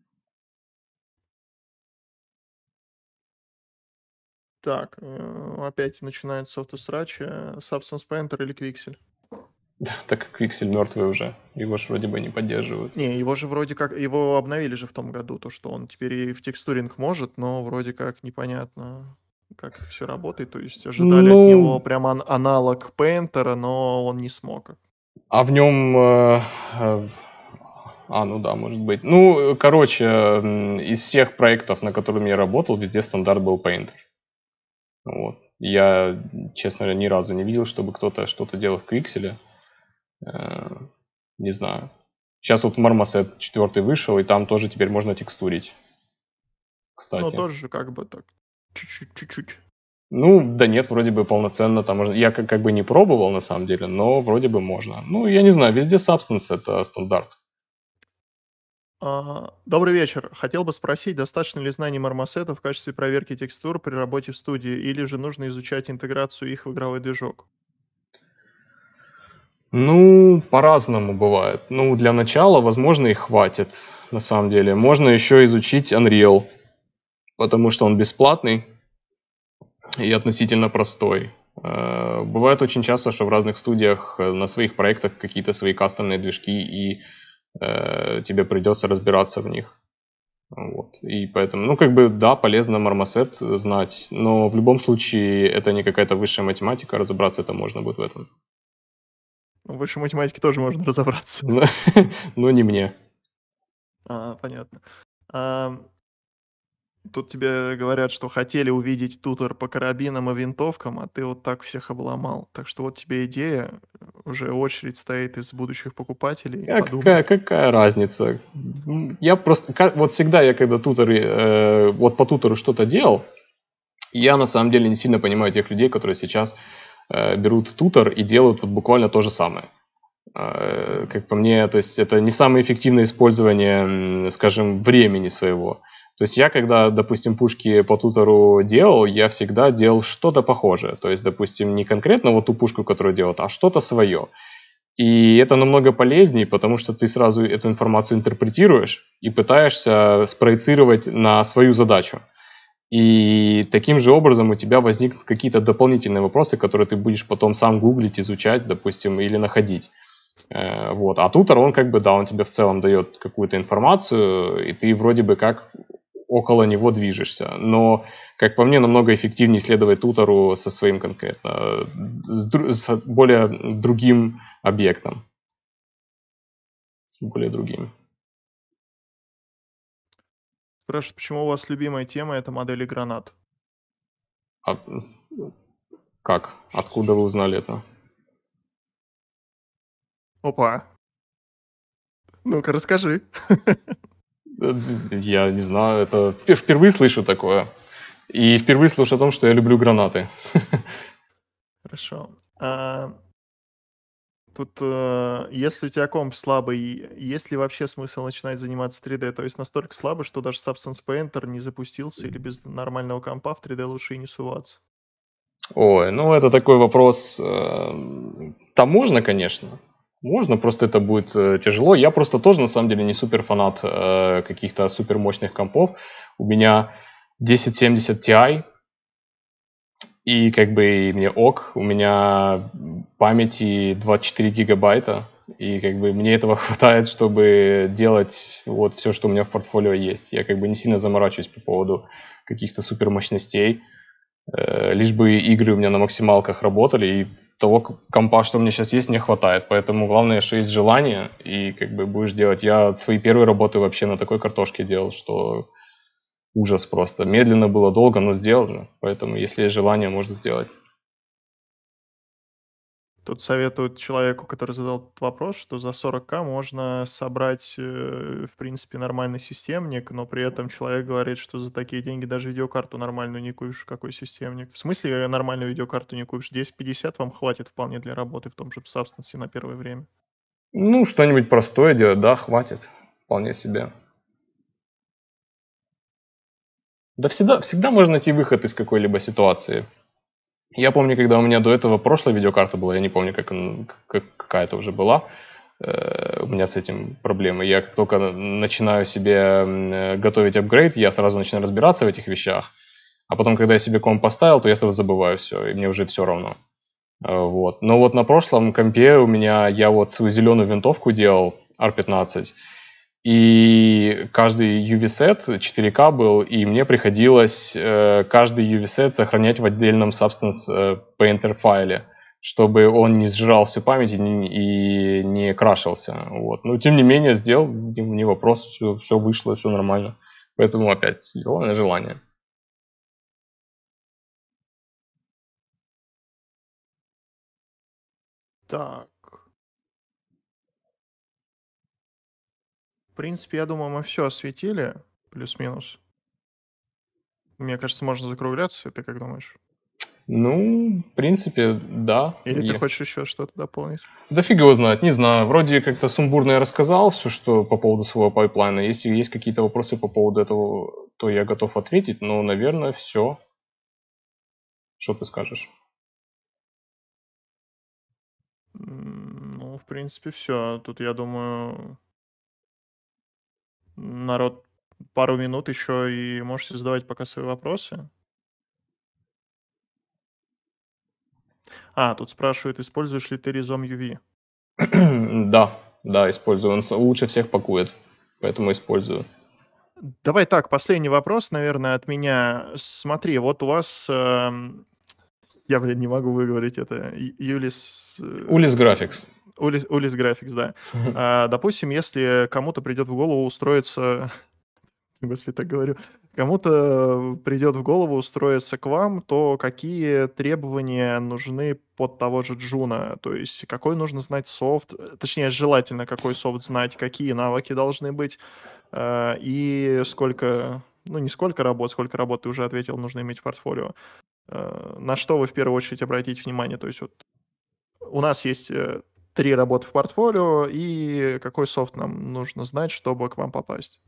Так, э, опять начинается софтосрач. э, Substance Painter или Quixel? Так как Quixel мертвый уже. Его ж вроде бы не поддерживают. Не, его же вроде как, его обновили же в том году, то, что он теперь и в текстуринг может, но вроде как непонятно, как это все работает. То есть ожидали от него Ну, прям ан- аналог Painter, но он не смог. а в нем... э, э, А, ну да, может быть. Ну, э, короче, м, из всех проектов, на которых я работал, везде стандарт был Painter. Вот. Я, честно говоря, ни разу не видел, чтобы кто-то что-то делал в Quixel. Э, Не знаю. Сейчас вот Marmoset четыре вышел, и там тоже теперь можно текстурить, Но кстати. тоже же как бы так, чуть-чуть, чуть-чуть. Ну, да нет, вроде бы полноценно там можно. Я как, как бы не пробовал на самом деле, но вроде бы можно. Ну, я не знаю, везде Substance это стандарт. А, Добрый вечер. Хотел бы спросить, достаточно ли знаний мармосета в качестве проверки текстур при работе в студии, или же нужно изучать интеграцию их в игровой движок? Ну, по-разному бывает. Ну, для начала, возможно, и хватит, на самом деле. Можно еще изучить Unreal, потому что он бесплатный и относительно простой. Э, Бывает очень часто, что в разных студиях э, на своих проектах какие-то свои кастомные движки, и э, тебе придется разбираться в них. Вот. И поэтому, ну, как бы, да, полезно Marmoset знать, но в любом случае это не какая-то высшая математика, разобраться это можно будет в этом. Ну, в высшей математике тоже можно разобраться. Но но не мне. А, понятно. А, Тут тебе говорят, что хотели увидеть тутор по карабинам и винтовкам, а ты вот так всех обломал. Так что вот тебе идея, уже очередь стоит из будущих покупателей, А подумай. какая, какая разница? М, Я просто, ка- вот всегда я когда туторы, э, вот по тутору что-то делал, я на самом деле не сильно понимаю тех людей, которые сейчас э, берут тутор и делают вот буквально то же самое. Э, Мгм. Как по мне, то есть это не самое эффективное использование, м, скажем, времени своего. То есть я, когда, допустим, пушки по тутору делал, я всегда делал что-то похожее. То есть, допустим, не конкретно вот ту пушку, которую делал, а что-то свое. И это намного полезнее, потому что ты сразу эту информацию интерпретируешь и пытаешься спроецировать на свою задачу. И таким же образом у тебя возникнут какие-то дополнительные вопросы, которые ты будешь потом сам гуглить, изучать, допустим, или находить. Э, Вот. А тутор, он как бы, да, он тебе в целом дает какую-то информацию, и ты вроде бы как около него движешься. Но, как по мне, намного эффективнее следовать тутору со своим конкретно, э, с, дру- с более другим объектом, более другим. Спрашивают, почему у вас любимая тема — это модели гранат? А, Как? Откуда вы узнали это? Опа. Ну-ка, расскажи. Э, Я не знаю, это впе- впервые слышу такое. И впервые слышу о том, что я люблю гранаты. Хорошо. А, тут, э, если у тебя комп слабый, есть ли вообще смысл начинать заниматься три дэ? То есть настолько слабый, что даже Substance Painter не запустился или без нормального компа в три дэ лучше и не суваться? Ой, ну это такой вопрос. э, Там можно, конечно. Можно, просто это будет э, тяжело. Я просто тоже, на самом деле, не супер фанат э, каких-то супер мощных компов. У меня десять семьдесят Ti, и как бы и мне ок. У меня памяти двадцать четыре гигабайта, и как бы мне этого хватает, чтобы делать вот все, что у меня в портфолио есть. Я как бы не сильно заморачиваюсь по поводу каких-то супер мощностей. Э, лишь бы игры у меня на максималках работали, и того к- компа, что у меня сейчас есть, мне хватает. Поэтому главное, что есть желание, и как бы будешь делать. Я свои первые работы вообще на такой картошке делал, что ужас просто. Медленно было, долго, но сделал же. Поэтому, если есть желание, можно сделать. Тут советуют человеку, который задал этот вопрос, что за сорок ка можно собрать, э, в принципе, нормальный системник, но при этом человек говорит, что за такие деньги даже видеокарту нормальную не купишь. Какой системник? В смысле э, нормальную видеокарту не купишь? десять пятьдесят вам хватит вполне для работы в том же Substance на первое время. Ну, что-нибудь простое делать, да, хватит. Вполне себе. Да всегда, всегда можно найти выход из какой-либо ситуации. Я помню, когда у меня до этого прошлая видеокарта была, я не помню, как, он- как- какая это уже была, э, у меня с этим проблемы. Я как только начинаю себе м, э, готовить апгрейд, я сразу начинаю разбираться в этих вещах. А потом, когда я себе комп поставил, то я сразу забываю все, и мне уже все равно. Э, Вот. Но вот на прошлом компе у меня, я вот свою зеленую винтовку делал, ар пятнадцать, и каждый ю ви-сет четыре ка был, и мне приходилось э, каждый ю ви-сет сохранять в отдельном Substance э, Painter файле, чтобы он не сжирал всю память и не, и не крашился. Вот. Но тем не менее сделал, не, не вопрос, все, все вышло, все нормально. Поэтому опять главное желание. Так, в принципе, я думаю, мы все осветили, плюс-минус. Мне кажется, можно закругляться, ты как думаешь? Ну, в принципе, да. Или ты Я- хочешь еще что-то дополнить? Да фиг его знает, не знаю. Вроде как-то сумбурно я рассказал все, что по поводу своего пайплайна. Если есть какие-то вопросы по поводу этого, то я готов ответить. Но, наверное, все. Что ты скажешь? М, Ну, в принципе, все. Тут, я думаю, народ пару минут еще и можете задавать пока свои вопросы. А, тут спрашивают, используешь ли ты Rizom ю ви? Да, да, использую. Он с- лучше всех пакует, поэтому использую. Давай так, последний вопрос, наверное, от меня. Смотри, вот у вас, эм, я, блин, не могу выговорить это, Ю- Юлис, Улис э, Graphics. Улис, Улис Graphics, да. А, допустим, если кому-то придет в голову устроиться. Господи, так говорю. Кому-то придет в голову устроиться к вам, то какие требования нужны под того же Джуна? То есть какой нужно знать софт, э, точнее, желательно какой софт знать, какие навыки должны быть, э, и сколько, ну не сколько работ, сколько работ ты уже ответил, нужно иметь в портфолио. Э, На что вы в первую очередь обратите внимание? То есть вот у нас есть э, три работы в портфолио, и какой софт нам нужно знать, чтобы к вам попасть?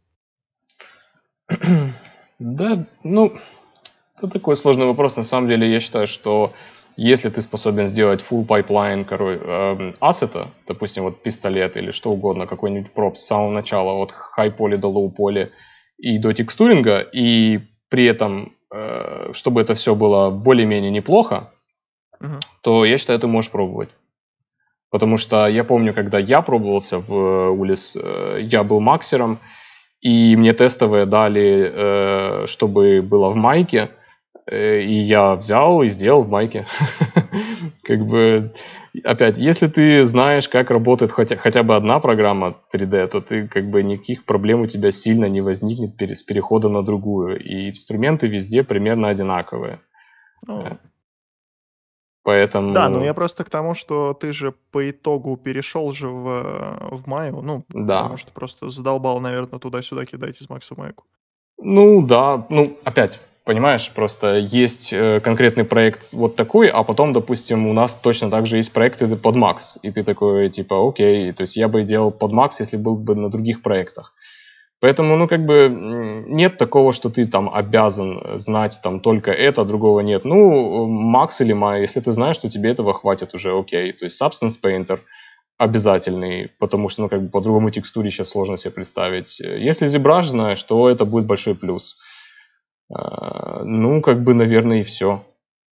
Да, ну, это такой сложный вопрос. На самом деле, я считаю, что если ты способен сделать full pipeline, короче, эм, ассета, допустим, вот пистолет или что угодно, какой-нибудь проп с самого начала, от high поли до low поли и до текстуринга, и при этом, э, чтобы это все было более-менее неплохо, Мгм. то я считаю, ты можешь пробовать. Потому что я помню, когда я пробовался в Улис, э, я был максером, и мне тестовые дали, э, чтобы было в майке, э, и я взял и сделал в майке. Как бы, опять, если ты знаешь, как работает хотя, хотя бы одна программа три дэ, то ты как бы никаких проблем у тебя сильно не возникнет пере- с перехода на другую. И инструменты везде примерно одинаковые. Ну, Да, но я Поэтому просто к тому, что ты же по итогу перешел же в, э, в Маю, ну, потому да. что просто задолбал, наверное, туда-сюда кидать из Макса в Майку. Ну да, ну опять, понимаешь, просто есть э, конкретный проект вот такой, а потом, допустим, у нас точно так же есть проекты под Max, и ты такой, типа, окей, то есть я бы делал под Max, если был бы на других проектах. Поэтому, ну, как бы м, нет такого, что ты там обязан знать там только это, другого нет. Ну, Max или Maya, если ты знаешь, что тебе этого хватит уже, окей. То есть Substance Painter обязательный, потому что, ну, как бы по-другому текстуре сейчас сложно себе представить. Э, Если ZBrush знаешь, то это будет большой плюс. А, Ну, как бы, наверное, и все.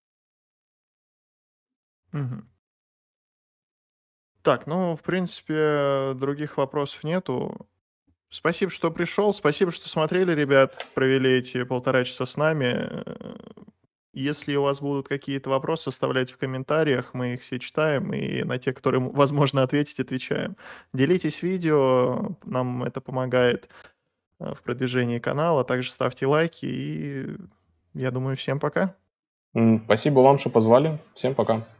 Мгм. Так, ну, в принципе, других вопросов нету. Спасибо, что пришел. Спасибо, что смотрели, ребят. Провели эти полтора часа с нами. Э, Если у вас будут какие-то вопросы, оставляйте в комментариях. Мы их все читаем. И на те, которые м- возможно ответить, отвечаем. Делитесь видео. Нам это помогает э, в продвижении канала. Также ставьте лайки. И я думаю, всем пока. М, Спасибо вам, что позвали. Всем пока.